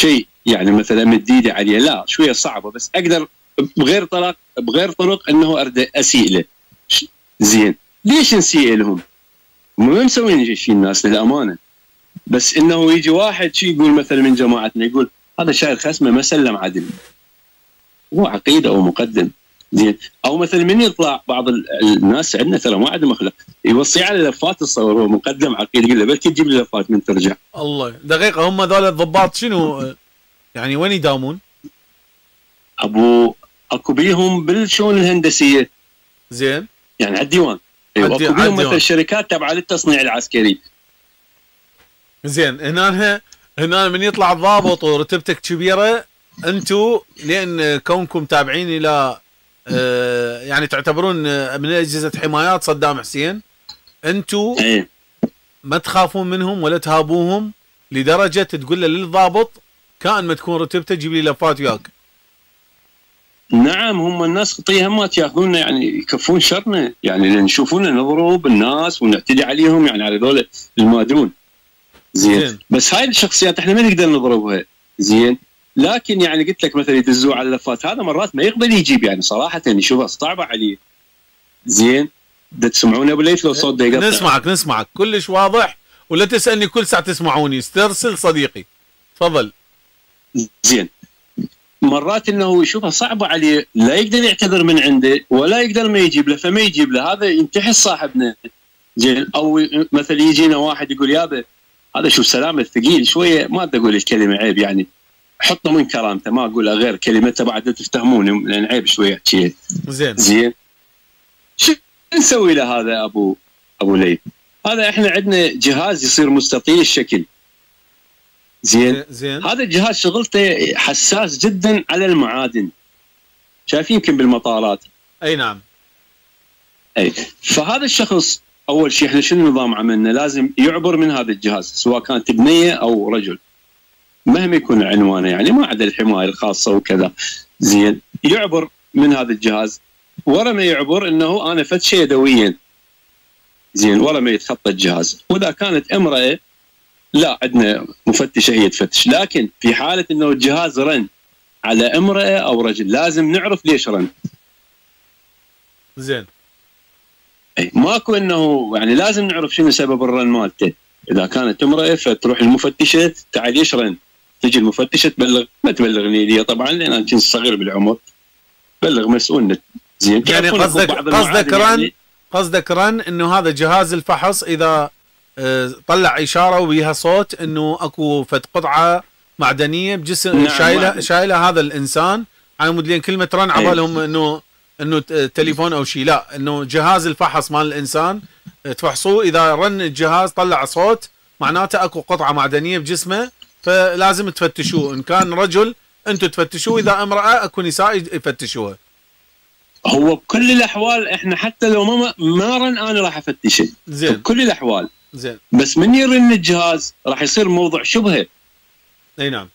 يعني مثلا مد ايدي عليه، لا شويه صعبه، بس اقدر بغير طرق بغير طرق انه ارد اسيء له. زين ليش نسيء لهم؟ ما مسوين شيء الناس للامانه، بس انه يجي واحد شي يقول مثلا من جماعتنا يقول هذا شايل خصمه ما سلم عدل، هو عقيده او مقدم. زين او مثلا من يطلع بعض الناس عندنا ترى ما عندهم اخلاق، يوصي على لفات الصور هو مقدم عقيده، يقول له بلكي تجيب لي لفات من ترجع. الله دقيقه، هم ذول الضباط شنو يعني وين يداومون؟ ابو اكو بيهم بالشؤون الهندسيه. زين يعني على الديوان. ايوه اكو بيهم مثل الشركات تابعه للتصنيع العسكري. زين هنا هنا من يطلع الضابط ورتبتك كبيره، انتم لان كونكم تابعين الى آه يعني تعتبرون من اجهزه حمايات صدام حسين، انتم ايه ما تخافون منهم ولا تهابوهم لدرجه تقول له للضابط كان ما تكون رتبته جيب لي لفات وياك. نعم هم الناس خطيه همات ياخذونا يعني يكفون شرنا، يعني لان يشوفونا نضرب الناس ونعتدي عليهم يعني على ذول المادون. زين. زين بس هاي الشخصيات احنا ما نقدر نضربها. زين لكن يعني قلت لك مثلا يدزوه على اللفات، هذا مرات ما يقبل يجيب يعني صراحه يشوفها صعبه عليه. زين دا تسمعوني ابو ليث لو صوت دا يقطع؟ نسمعك نسمعك كلش واضح، ولا تسالني كل ساعه تسمعوني، استرسل صديقي تفضل. زين مرات انه يشوفها صعبه عليه، لا يقدر يعتذر من عنده ولا يقدر ما يجيب له، فما يجيب له، هذا ينتحس صاحبنا. زين او مثلا يجينا واحد يقول يابا هذا شوف سلامه ثقيل شويه، ما بدي اقول الكلمه عيب يعني حطه من كرامته، ما اقولها غير كلمته بعد تفتهمون لان عيب شويه احكيها. زين زين شو نسوي له هذا ابو ابو ليث؟ هذا احنا عندنا جهاز يصير مستطيل الشكل. زين زين هذا الجهاز شغلته حساس جدا على المعادن، شايفين يمكن بالمطارات. اي نعم. اي فهذا الشخص اول شيء احنا شنو نظام عملنا؟ لازم يعبر من هذا الجهاز سواء كانت بنيه او رجل مهما يكون عنوانه، يعني ما عدا الحمايه الخاصه وكذا. زين يعبر من هذا الجهاز، ورا ما يعبر انه انا فتشه يدويا. زين ورا ما يتخطى الجهاز، واذا كانت امراه لا عندنا مفتشه هي تفتش، لكن في حاله انه الجهاز رن على امراه او رجل لازم نعرف ليش رن. زين اي ماكو انه يعني لازم نعرف شنو سبب الرن مالته. اذا كانت امراه فتروح المفتشه تعال ليش رن؟ تجي المفتشه تبلغ، ما تبلغني لي طبعا لان انا كنت صغير بالعمر، بلغ مسؤولنا. زين يعني قصدك قصدك رن يعني قصدك رن انه هذا جهاز الفحص اذا اه طلع اشاره وبيها صوت انه اكو فد قطعه معدنيه بجسم نعم شايله شايله هذا الانسان، على مود لين كلمه رن عبالهم انه انه تليفون او شيء، لا انه جهاز الفحص مال الانسان تفحصوه، اذا رن الجهاز طلع صوت معناته اكو قطعه معدنيه بجسمه فلازم تفتشوه، ان كان رجل انتم تفتشوه، اذا امراه اكو نساء يفتشوها. هو بكل الاحوال احنا حتى لو ما ما رن انا راح افتشه. زين بكل الاحوال. زين بس من يرن الجهاز راح يصير موضوع شبهه. اي نعم.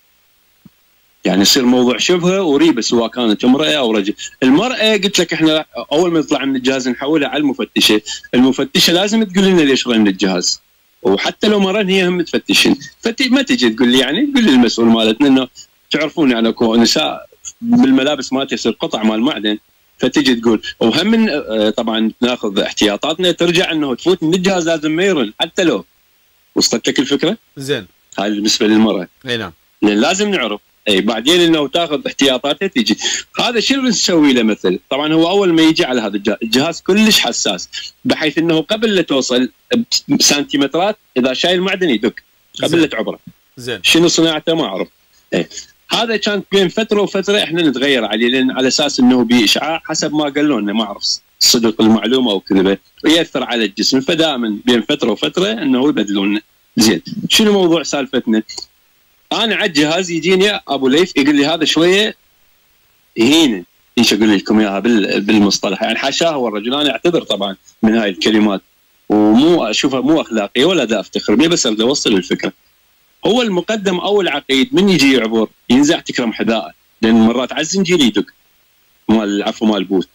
يعني يصير موضوع شبهه وريبه سواء كانت امراه او رجل. المراه قلت لك احنا اول ما يطلع من الجهاز نحولها على المفتشه، المفتشه لازم تقول لنا ليش رن الجهاز، وحتى لو ما رن هي هم تفتشن، فما تجي تقول لي يعني تقول لي المسؤول مالتنا انه تعرفون يعني اكو نساء بالملابس مالتها يصير قطع مال معدن، فتجي تقول وهم من طبعا ناخذ احتياطاتنا ترجع انه تفوت من الجهاز لازم ما يرن حتى لو. وصلت لك الفكره؟ زين هاي بالنسبه للمراه. اي نعم. لان لازم نعرف اي بعدين انه تاخذ احتياطاتها تيجي. هذا شنو نسوي له مثل؟ طبعا هو اول ما يجي على هذا الجهاز، الجهاز كلش حساس بحيث انه قبل لا توصل بسنتيمترات اذا شايل معدن يدق قبل لا تعبره. زين شنو صناعته ما اعرف. اي هذا كان بين فتره وفتره احنا نتغير عليه لان على اساس انه باشعاع حسب ما قالوا لنا، ما اعرف صدق المعلومه او كذبه، وياثر على الجسم، فدائما بين فتره وفتره انه يبدلون. زين شنو موضوع سالفتنا؟ انا على الجهاز يجيني ابو ليث يقول لي هذا شويه هينه، ايش اقول لكم اياها بالمصطلح يعني حاشاه هو الرجل، انا اعتذر طبعا من هاي الكلمات ومو اشوفها مو اخلاقيه ولا دا افتخر بيه، بس اريد اوصل الفكره. هو المقدم او العقيد من يجي يعبر ينزع تكرم حذاءه، لان مرات على الزنجير يدق مال العفو مال البوت.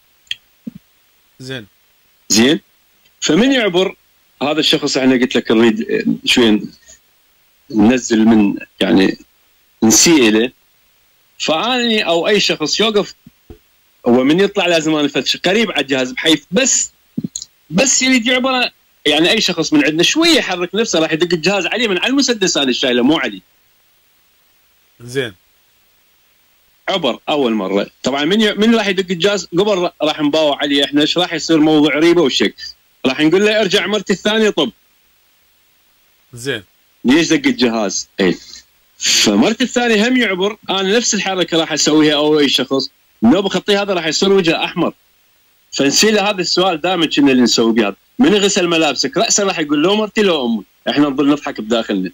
زين زين فمن يعبر هذا الشخص احنا قلت لك نريد شوي ننزل من يعني نسيء له، فاني او اي شخص يوقف هو من يطلع لازم انا افتش قريب على الجهاز بحيث بس بس يريد يعبر، يعني اي شخص من عندنا شويه يحرك نفسه راح يدق الجهاز عليه من على المسدس انا الشايله مو علي. زين. عبر اول مره طبعا من ي... من راح يدق الجهاز قبل راح نباوع عليه احنا ايش راح يصير موضوع ريبه وشك، راح نقول له ارجع مرتي الثانيه طب. زين. ليش دق الجهاز؟ اي فمرتي الثانيه هم يعبر، انا نفس الحركه راح اسويها او اي شخص لو بخطيه هذا راح يصير وجهه احمر. فنسيله هذا السؤال دائما كنا اللي نسوي بيه، من غسل ملابسك راسا راح يقول لو مرتي لو امي، احنا نظل نضحك بداخلنا.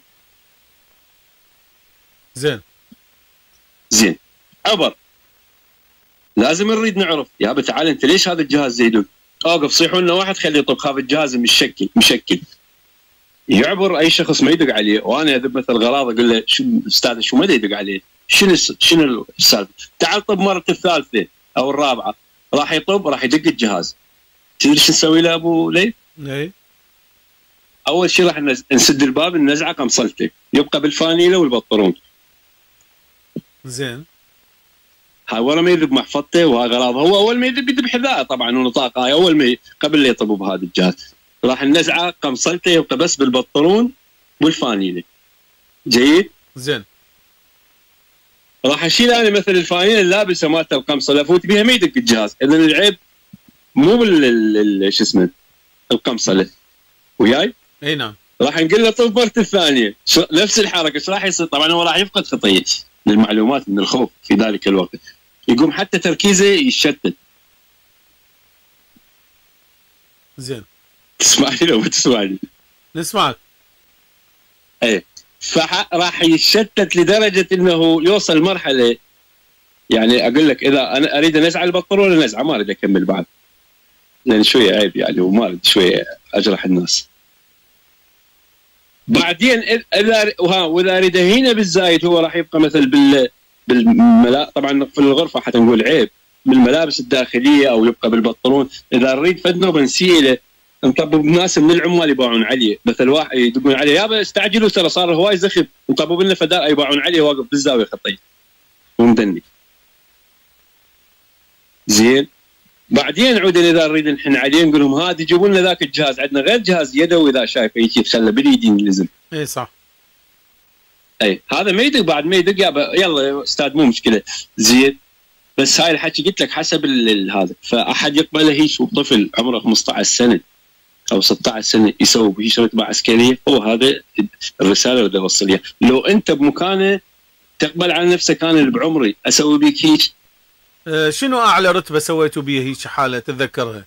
زين. زين. عبر لازم نريد نعرف يا ابا تعال انت ليش هذا الجهاز زيدون؟ اوقف صيحوا لنا واحد خليه يطب خاف الجهاز مشكل مشكل. يعبر اي شخص ما يدق عليه، وانا اذا مثل غراض اقول له شو استاذ شو ما يدق عليه؟ شنو شنو السالفه؟ تعال طب مره الثالثه او الرابعه راح يطب راح يدق الجهاز. تدري شو نسوي له ابو ليث؟ اي اول شيء راح نسد الباب ننزعه قمصلته يبقى بالفانيله والبطرون. زين. هاي ولا ما يذب محفظته وهاي غراض، هو اول ما يذب يذب حذاءه طبعا ونطاقه، هاي اول ما قبل لا يطب بهذا الجهاز راح ننزعه قمصلته يبقى بس بالبطرون والفانيله. جيد؟ زين. راح اشيل انا مثل الفانيله اللابسه مالت القمصله افوت بها ما يدق الجهاز، اذا العيب مو بال شو اسمه القمصله. وياي؟ اي نعم. راح نقول له طب مرت الثانيه نفس الحركه ايش راح يصير؟ طبعا هو راح يفقد خطيه للمعلومات من الخوف في ذلك الوقت، يقوم حتى تركيزه يتشتت. زين. تسمعني لو ما تسمعني؟ نسمعك. ايه فراح يتشتت لدرجه انه يوصل مرحله، يعني اقول لك اذا انا اريد انزع البطرون انزعه ما اريد اكمل بعد لان شويه عيب يعني وما اريد شويه اجرح الناس. بعدين اذا واذا اريد هنا بالزايد هو راح يبقى مثل بال بالملا طبعا في الغرفه حتى نقول عيب بالملابس الداخليه او يبقى بالبطرون. اذا نريد فدنا بنسيله نطبب ناس من العمال يباعون عليه، مثل واحد يدقون عليه يابا استعجلوا ترى صار هواي زخم، نطبب لنا فداء يباعون عليه واقف بالزاويه خطيه ومدني. زين. بعدين عودنا اذا نريد نحن عليه نقول لهم هذا جيبوا لنا ذاك الجهاز، عندنا غير جهاز يدوي اذا شايف هيك يتخلى بالايدين لزم. اي صح. اي هذا ما يدق بعد ما يدق يابا يلا يا استاذ مو مشكله. زين. بس هاي الحكي قلت لك حسب هذا، فاحد يقبله هيك طفل عمره خمسة عشر سنه او ستة عشر سنه يسوي بهيك رتبه عسكريه، هو هذا الرساله اللي بدي اوصلها. لو انت بمكانه تقبل على نفسك انا اللي بعمري اسوي بيك هيك. أه شنو اعلى رتبه سويتوا بيها هيك حاله تتذكرها؟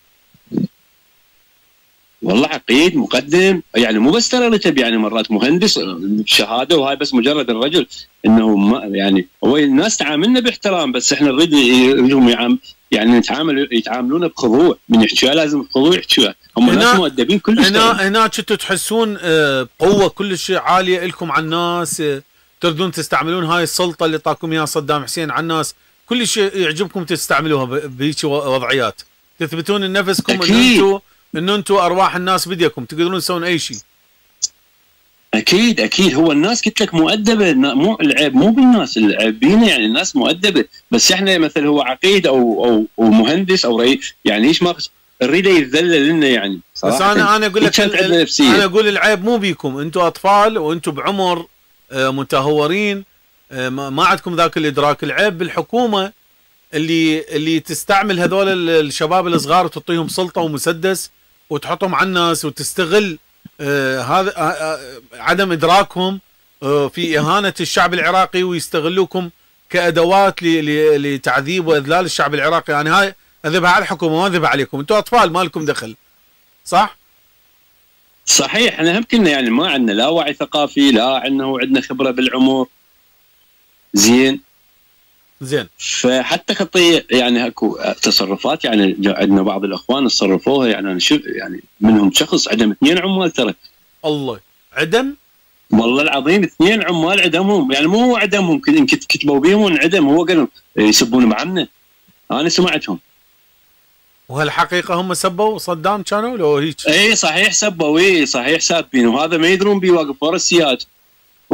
والله عقيد مقدم يعني مو بس ترى رتب، يعني مرات مهندس شهاده وهاي بس مجرد الرجل انه ما يعني هو الناس تعاملنا باحترام بس احنا نريد يريدهم يعام يعني نتعامل يتعاملونا بخضوع، من يحكيها لازم بخضوع يحكيها، هم ناس مؤدبين كلش. هنا هنا كنتوا تحسون بقوه كلش عاليه لكم على الناس، تريدون تستعملون هاي السلطه اللي طاكم اياها صدام حسين على الناس، كل شيء يعجبكم تستعملوها بهيك وضعيات، تثبتون لنفسكم ان انتم ان انتم ارواح الناس بديكم تقدرون تسوون اي شيء. اكيد اكيد هو الناس قلت لك مؤدبه، مو العيب مو بالناس، العيب بينا يعني الناس مؤدبه، بس احنا مثل هو عقيد او او, أو مهندس او رئيس يعني ايش ما نريده يتذلل لنا يعني صراحه. بس انا انا اقول لك انا اقول العيب مو بيكم، انتم اطفال وانتم بعمر متهورين ما عندكم ذاك الادراك، العيب بالحكومه اللي اللي تستعمل هذول الشباب الصغار وتعطيهم سلطه ومسدس وتحطهم على الناس وتستغل آه هذا آه عدم ادراكهم آه في اهانه الشعب العراقي ويستغلوكم كادوات لتعذيب واذلال الشعب العراقي. يعني هاي اذبها على الحكومه ما اذبها عليكم، انتم اطفال ما لكم دخل. صح؟ صحيح احنا هم كنا يعني ما عندنا لا وعي ثقافي لا عندنا عندنا خبره بالعمر. زين زين فحتى خطيه يعني اكو تصرفات يعني عندنا بعض الاخوان تصرفوها يعني انا شوف يعني منهم شخص عدم اثنين عمال ترى. الله عدم؟ والله العظيم اثنين عمال عدمهم، يعني مو هو عدمهم كتبوا بيهم وانعدم، هو قالوا يسبون بعمنا انا سمعتهم. وهالحقيقه هم سبوا صدام كانوا لو هيك؟ اي صحيح سبوا، اي صحيح سابين وهذا ما يدرون بيه واقف ورا السياج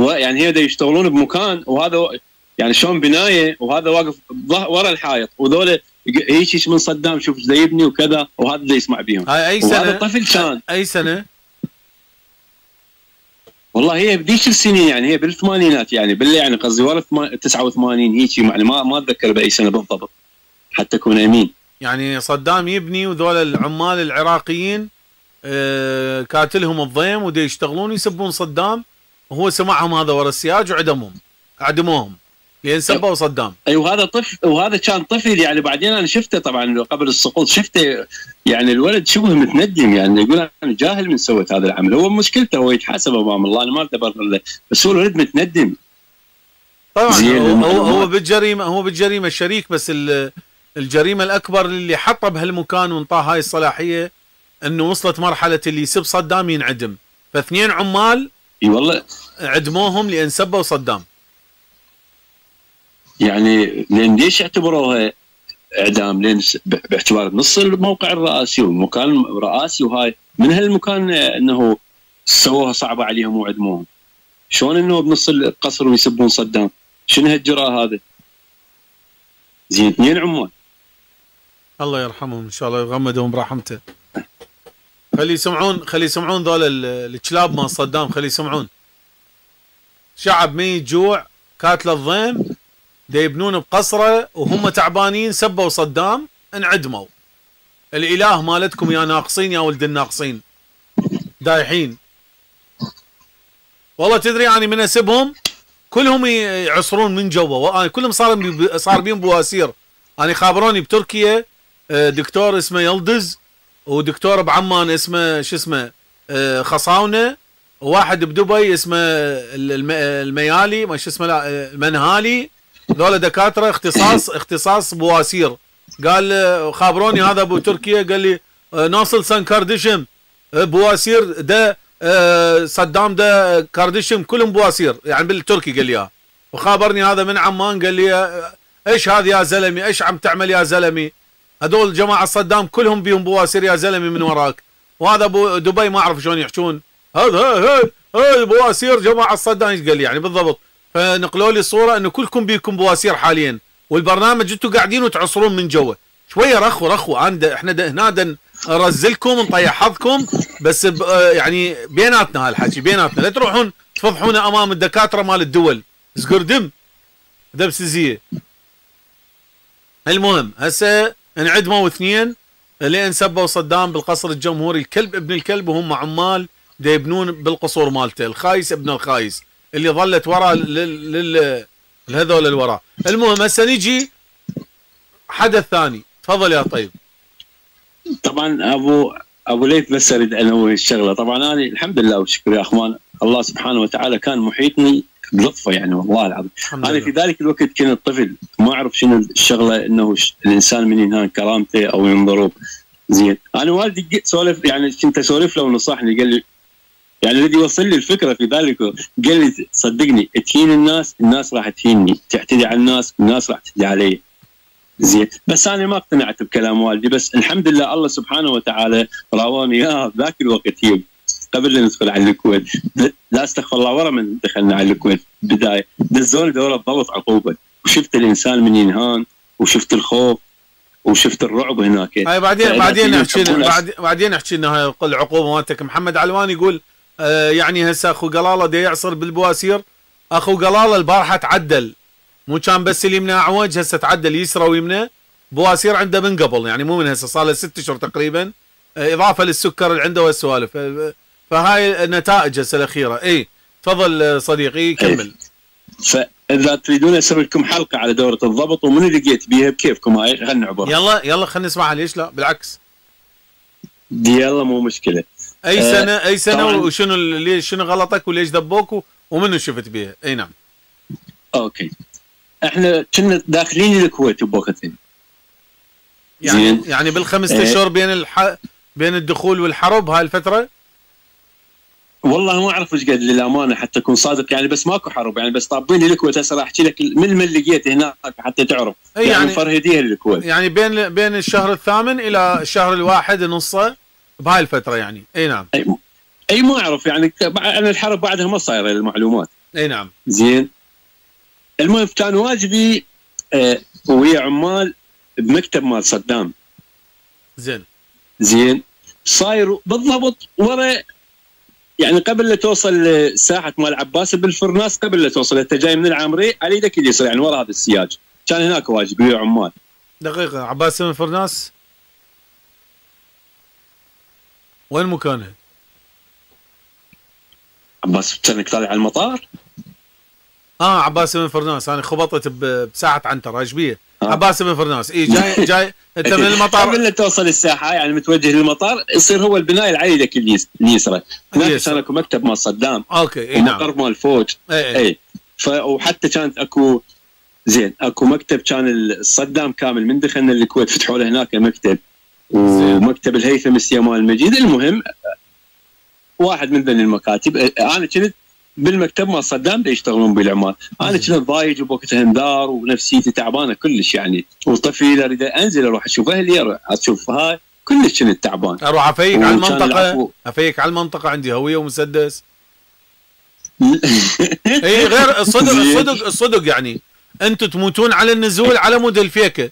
يعني هي دا يشتغلون بمكان وهذا يعني شلون بنايه وهذا واقف ورا الحائط وذولا هيك من صدام شوف ايش يبني وكذا وهذا اللي يسمع بيهم. هاي اي سنه؟ وهذا طفل كان اي سنه؟ والله هي بديش السنين يعني هي بالثمانينات يعني باللي يعني قصدي ورا تسعة وثمانين هيك يعني ما ما اتذكر باي سنه بالضبط حتى اكون امين. يعني صدام يبني وذول العمال العراقيين آه كاتلهم الضيم ودي يشتغلون يسبون صدام وهو سمعهم هذا ورا السياج وعدمهم اعدموهم لان سبوا صدام. اي وهذا طفل وهذا كان طفل يعني بعدين انا شفته طبعا قبل السقوط شفته يعني الولد شبه متندم يعني يقول انا جاهل من سويت هذا العمل. هو مشكلته هو يتحاسب امام الله انا ما اعتبر له بس هو الولد متندم. طبعا هو, هو, هو بالجريمه هو بالجريمه شريك بس الجريمه الاكبر اللي حطه بهالمكان وانطاه هاي الصلاحيه انه وصلت مرحله اللي يسب صدام ينعدم. فاثنين عمال اي والله عدموهم لان سبوا صدام. يعني لان ليش اعتبروها اعدام؟ لان باعتبار نص الموقع الرئاسي والمكان الرئاسي وهاي من هالمكان انه سووها صعبه عليهم وعدموهم. شلون انه بنص القصر ويسبون صدام؟ شنو هالجراء هذا؟ زين اثنين عمال. الله يرحمهم ان شاء الله يغمدهم برحمته. خلي يسمعون خلي يسمعون ذول الكلاب مال صدام خلي يسمعون. شعب ميت جوع كاتل الضيم دا يبنون بقصره وهم تعبانين سبوا صدام انعدموا. الاله مالتكم يا ناقصين يا ولد الناقصين دايحين. والله تدري يعني من اسبهم كلهم يعصرون من جوا كلهم صار صار بيهم بواسير. انا خابروني بتركيا دكتور اسمه يلدز ودكتور بعمان اسمه شو اسمه خصاونه وواحد بدبي اسمه الميالي ما شو اسمه لا المنهالي. ذولا دكاتره اختصاص اختصاص بواسير. قال خابروني هذا ابو تركيا قال لي ناصل سان كاردشم بواسير ده صدام ده كاردشم كلهم بواسير يعني بالتركي قال لي اياه. وخابرني هذا من عمان قال لي ايش هذا يا زلمي ايش عم تعمل يا زلمي هذول جماعه صدام كلهم بيهم بواسير يا زلمي من وراك. وهذا ابو دبي ما اعرف شلون يحجون هذا هاي هاي بواسير جماعه صدام ايش قال لي يعني بالضبط. فنقلوا لي الصوره انه كلكم بيكم بواسير حاليا والبرنامج انتم قاعدين وتعصرون من جوا. شويه رخوا رخوا انا احنا هنا نرزلكم نطيح حظكم بس يعني بيناتنا هالحكي بيناتنا لا تروحون تفضحونا امام الدكاتره مال الدول زقر دم دبسزيه. المهم هسه انعدموا اثنين لين سبوا صدام بالقصر الجمهوري. الكلب ابن الكلب وهم عمال دا يبنون بالقصور مالته. الخايس ابن الخايس اللي ظلت ورا لل هذول اللي وراه. المهم هسه نجي حدث ثاني. تفضل يا طيب. طبعا ابو ابو ليث بس اريد انوه الشغله. طبعا انا الحمد لله والشكر يا اخوان الله سبحانه وتعالى كان محيطني بلطفه يعني والله العظيم. انا في ذلك الوقت كنت طفل ما اعرف شنو الشغله انه الانسان من ينهان كرامته او ينضرب. زين انا والدي سولف يعني كنت اسولف له ونصحني قال لي يعني الذي وصل لي الفكره في ذلك قال لي صدقني تهين الناس الناس راح تهيني تعتدي على الناس الناس راح تعتدي علي. زين بس انا ما اقتنعت بكلام والدي بس الحمد لله الله سبحانه وتعالى راوني اياها بذاك الوقت هي قبل لا ندخل على الكويت. لا استغفر الله ورا من دخلنا على الكويت بدايه دزوني دوره ضبط عقوبه وشفت الانسان من ينهان وشفت الخوف وشفت الرعب هناك. هاي بعدين بعدين نحكي بعدين بعدين نحكي لنا هاي العقوبه مالتك. محمد علوان يقول آه يعني هسه اخو قلاله دا يعصر بالبواسير. اخو قلاله البارحه تعدل مو كان بس اليمنى اعوج هسه تعدل يسرى ويمنى بواسير عنده من قبل يعني مو من هسه صار له ست اشهر تقريبا آه اضافه للسكر اللي عنده والسوالف. فهاي النتائج هسه الاخيره. اي تفضل صديقي كمل. فاذا تريدون اسوي لكم حلقه على دوره الضبط ومن لقيت بيها بكيفكم هاي خلينا نعبر. يلا يلا خلينا نسمعها ليش لا بالعكس. يلا مو مشكله. اي سنه اي سنه وشنو ليش شنو غلطك وليش ذبوك ومنو شفت بيها؟ اي نعم. اوكي احنا كنا داخلين الكويت بوقتين. يعني يعني بالخمس اشهر بين الح... بين الدخول والحرب هاي الفتره؟ والله ما اعرف ايش قد للامانه حتى اكون صادق يعني بس ماكو حرب يعني بس طابين الكويت هسه راح احكي لك من من لقيت هناك حتى تعرف. يعني, يعني فرهديها للكويت. يعني بين بين الشهر الثامن الى الشهر الواحد نصه بهاي الفتره يعني. اي نعم. اي, أي ما اعرف يعني انا الحرب بعدها ما صايره المعلومات اي نعم. زين. المهم كان واجبي آه ويا عمال بمكتب مال صدام. زين. زين. صاير بالضبط ورا، يعني قبل لا توصل ساحه مال عباس بالفرناس، قبل لا توصل انت جاي من العامري على يدك اليسار، يعني ورا هذا السياج كان هناك واجبي ويا عمال. دقيقه، عباس بن فرناس وين مكانه؟ عباس كانك طالع على المطار؟ اه عباس بن فرناس، انا خبطت بساحه عنتر ايش آه. عباس بن فرناس اي جاي جاي انت من المطار قبل لا توصل الساحه، يعني متوجه للمطار، يصير هو البناء اللي على يدك اليسرى. هناك كان اكو مكتب مال صدام. اوكي اي نعم. ومقر مال فوج. اي, أي. ف وحتى كانت اكو زين اكو مكتب كان الصدام كامل من دخلنا الكويت فتحوا له هناك مكتب، ومكتب الهيثم السيمان المجيد. المهم واحد من ذني المكاتب، انا كنت بالمكتب مال صدام يشتغلون بالعمال، انا كنت ضايج وبوقتها انذار ونفسيتي تعبانه كلش يعني، وطفل اريد انزل اروح اشوف اهلي، اروح اشوف هاي كلش كنت تعبان. اروح افيك على المنطقه، افيك على المنطقه عندي هويه ومسدس. اي غير الصدق الصدق الصدق يعني انتم تموتون على النزول على مود الفيكه.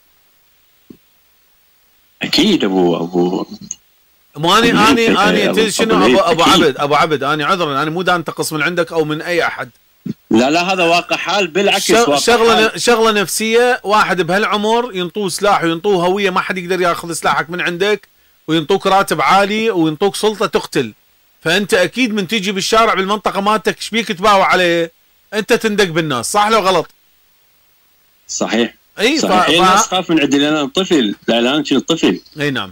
اكيد ابو ابو مو اني اني اني تدري شنو ابو ابو عبد ابو عبد اني عذرا انا مو دا انتقص من عندك او من اي احد. لا لا هذا واقع حال، بالعكس شغله شغله شغله نفسيه. واحد بهالعمر ينطوه سلاح وينطوه هويه، ما حد يقدر ياخذ سلاحك من عندك، وينطوك راتب عالي وينطوك سلطه تقتل. فانت اكيد من تجي بالشارع بالمنطقه مالتك ايش بيك تباوع عليه؟ انت تندق بالناس، صح لو غلط؟ صحيح. اي صحيح. ف... الناس تخاف من عندي لان انا طفل، لا لا انا كنت طفل. اي نعم.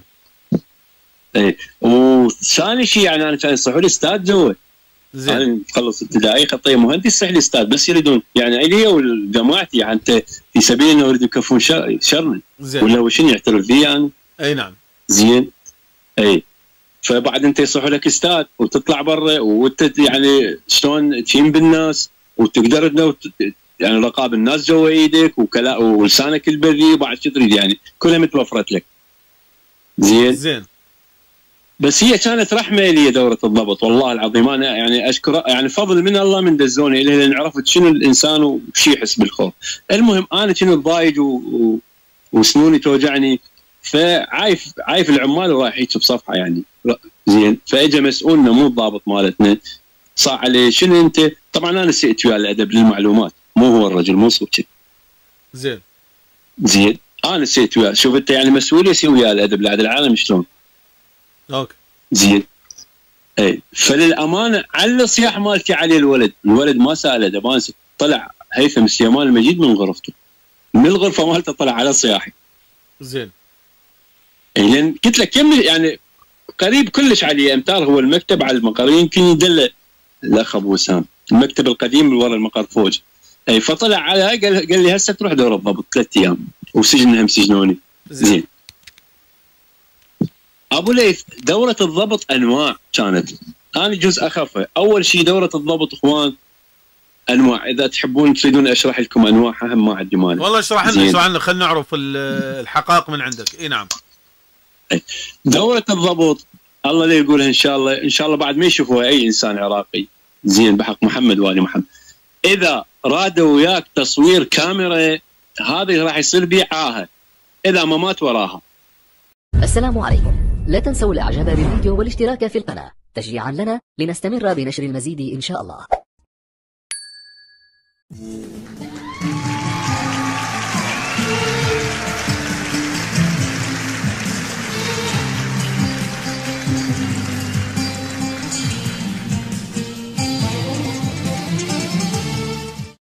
اي وثاني شيء يعني انا كان يصحوا لي استاذ جوا. زين. انا خلص ابتدائي خطيه مهندس يصح لي استاذ، بس يريدون يعني الي وجماعتي يعني انت في سبيل انه يريدوا يكفون شرني. زين. ولا هو شنو يعترف فيه يعني؟ اي نعم. زين. اي فبعد انت يصحوا لك استاذ وتطلع برا وانت يعني شلون تشين بالناس وتقدر يعني رقاب الناس جوا ايدك وكلا ولسانك البري، وبعد شو تريد يعني كلها متوفرت لك. زين. زين. بس هي كانت رحمه لي دوره الضبط، والله العظيم انا يعني اشكر يعني فضل من الله من دزوني اليه، لان عرفت شنو الانسان وش يحس بالخوف. المهم انا كنت ضايج و... و... وسنوني توجعني، فعايف عايف العمال ورايح هيك بصفحه يعني. زين. فاجى مسؤولنا مو الضابط مالتنا صاح عليه شنو انت؟ طبعا انا سئت ويا الادب للمعلومات، مو هو الرجل مو صوتك. زين. زين. انا سئت وياه، شوف انت يعني مسؤول يسوي ويا الادب لعد العالم شلون. اوكي. زين. اي فللامانه على الصياح مالتي عليه الولد، الولد ما سال ادب، طلع هيثم السيمان المجيد من غرفته، من الغرفه مالته طلع على صياحي. زين. اي لان قلت لك كم يعني قريب كلش علي امتار، هو المكتب على المقر يمكن يدل الاخ ابو وسام، المكتب القديم اللي ورا المقر فوج. اي فطلع على قال, قال لي هسه تروح دور الضبط ثلاث ايام وسجنهم سجنوني. زين. زين. ابو ليث دوره الضبط انواع كانت، انا جزء اخفه. اول شيء دوره الضبط اخوان انواع، اذا تحبون تريدون اشرح لكم انواعها هم ما عندي مانع. والله اشرح لنا اشرح لنا خلينا نعرف الحقائق من عندك. اي نعم. دوره الضبط الله لا يقولها ان شاء الله، ان شاء الله بعد ما يشوفوها اي انسان عراقي زين بحق محمد وآل محمد. اذا رادوا وياك تصوير كاميرا هذه راح يصير بيه عاهه اذا ما مات وراها. السلام عليكم، لا تنسوا الاعجاب بالفيديو والاشتراك في القناة تشجيعا لنا لنستمر بنشر المزيد ان شاء الله.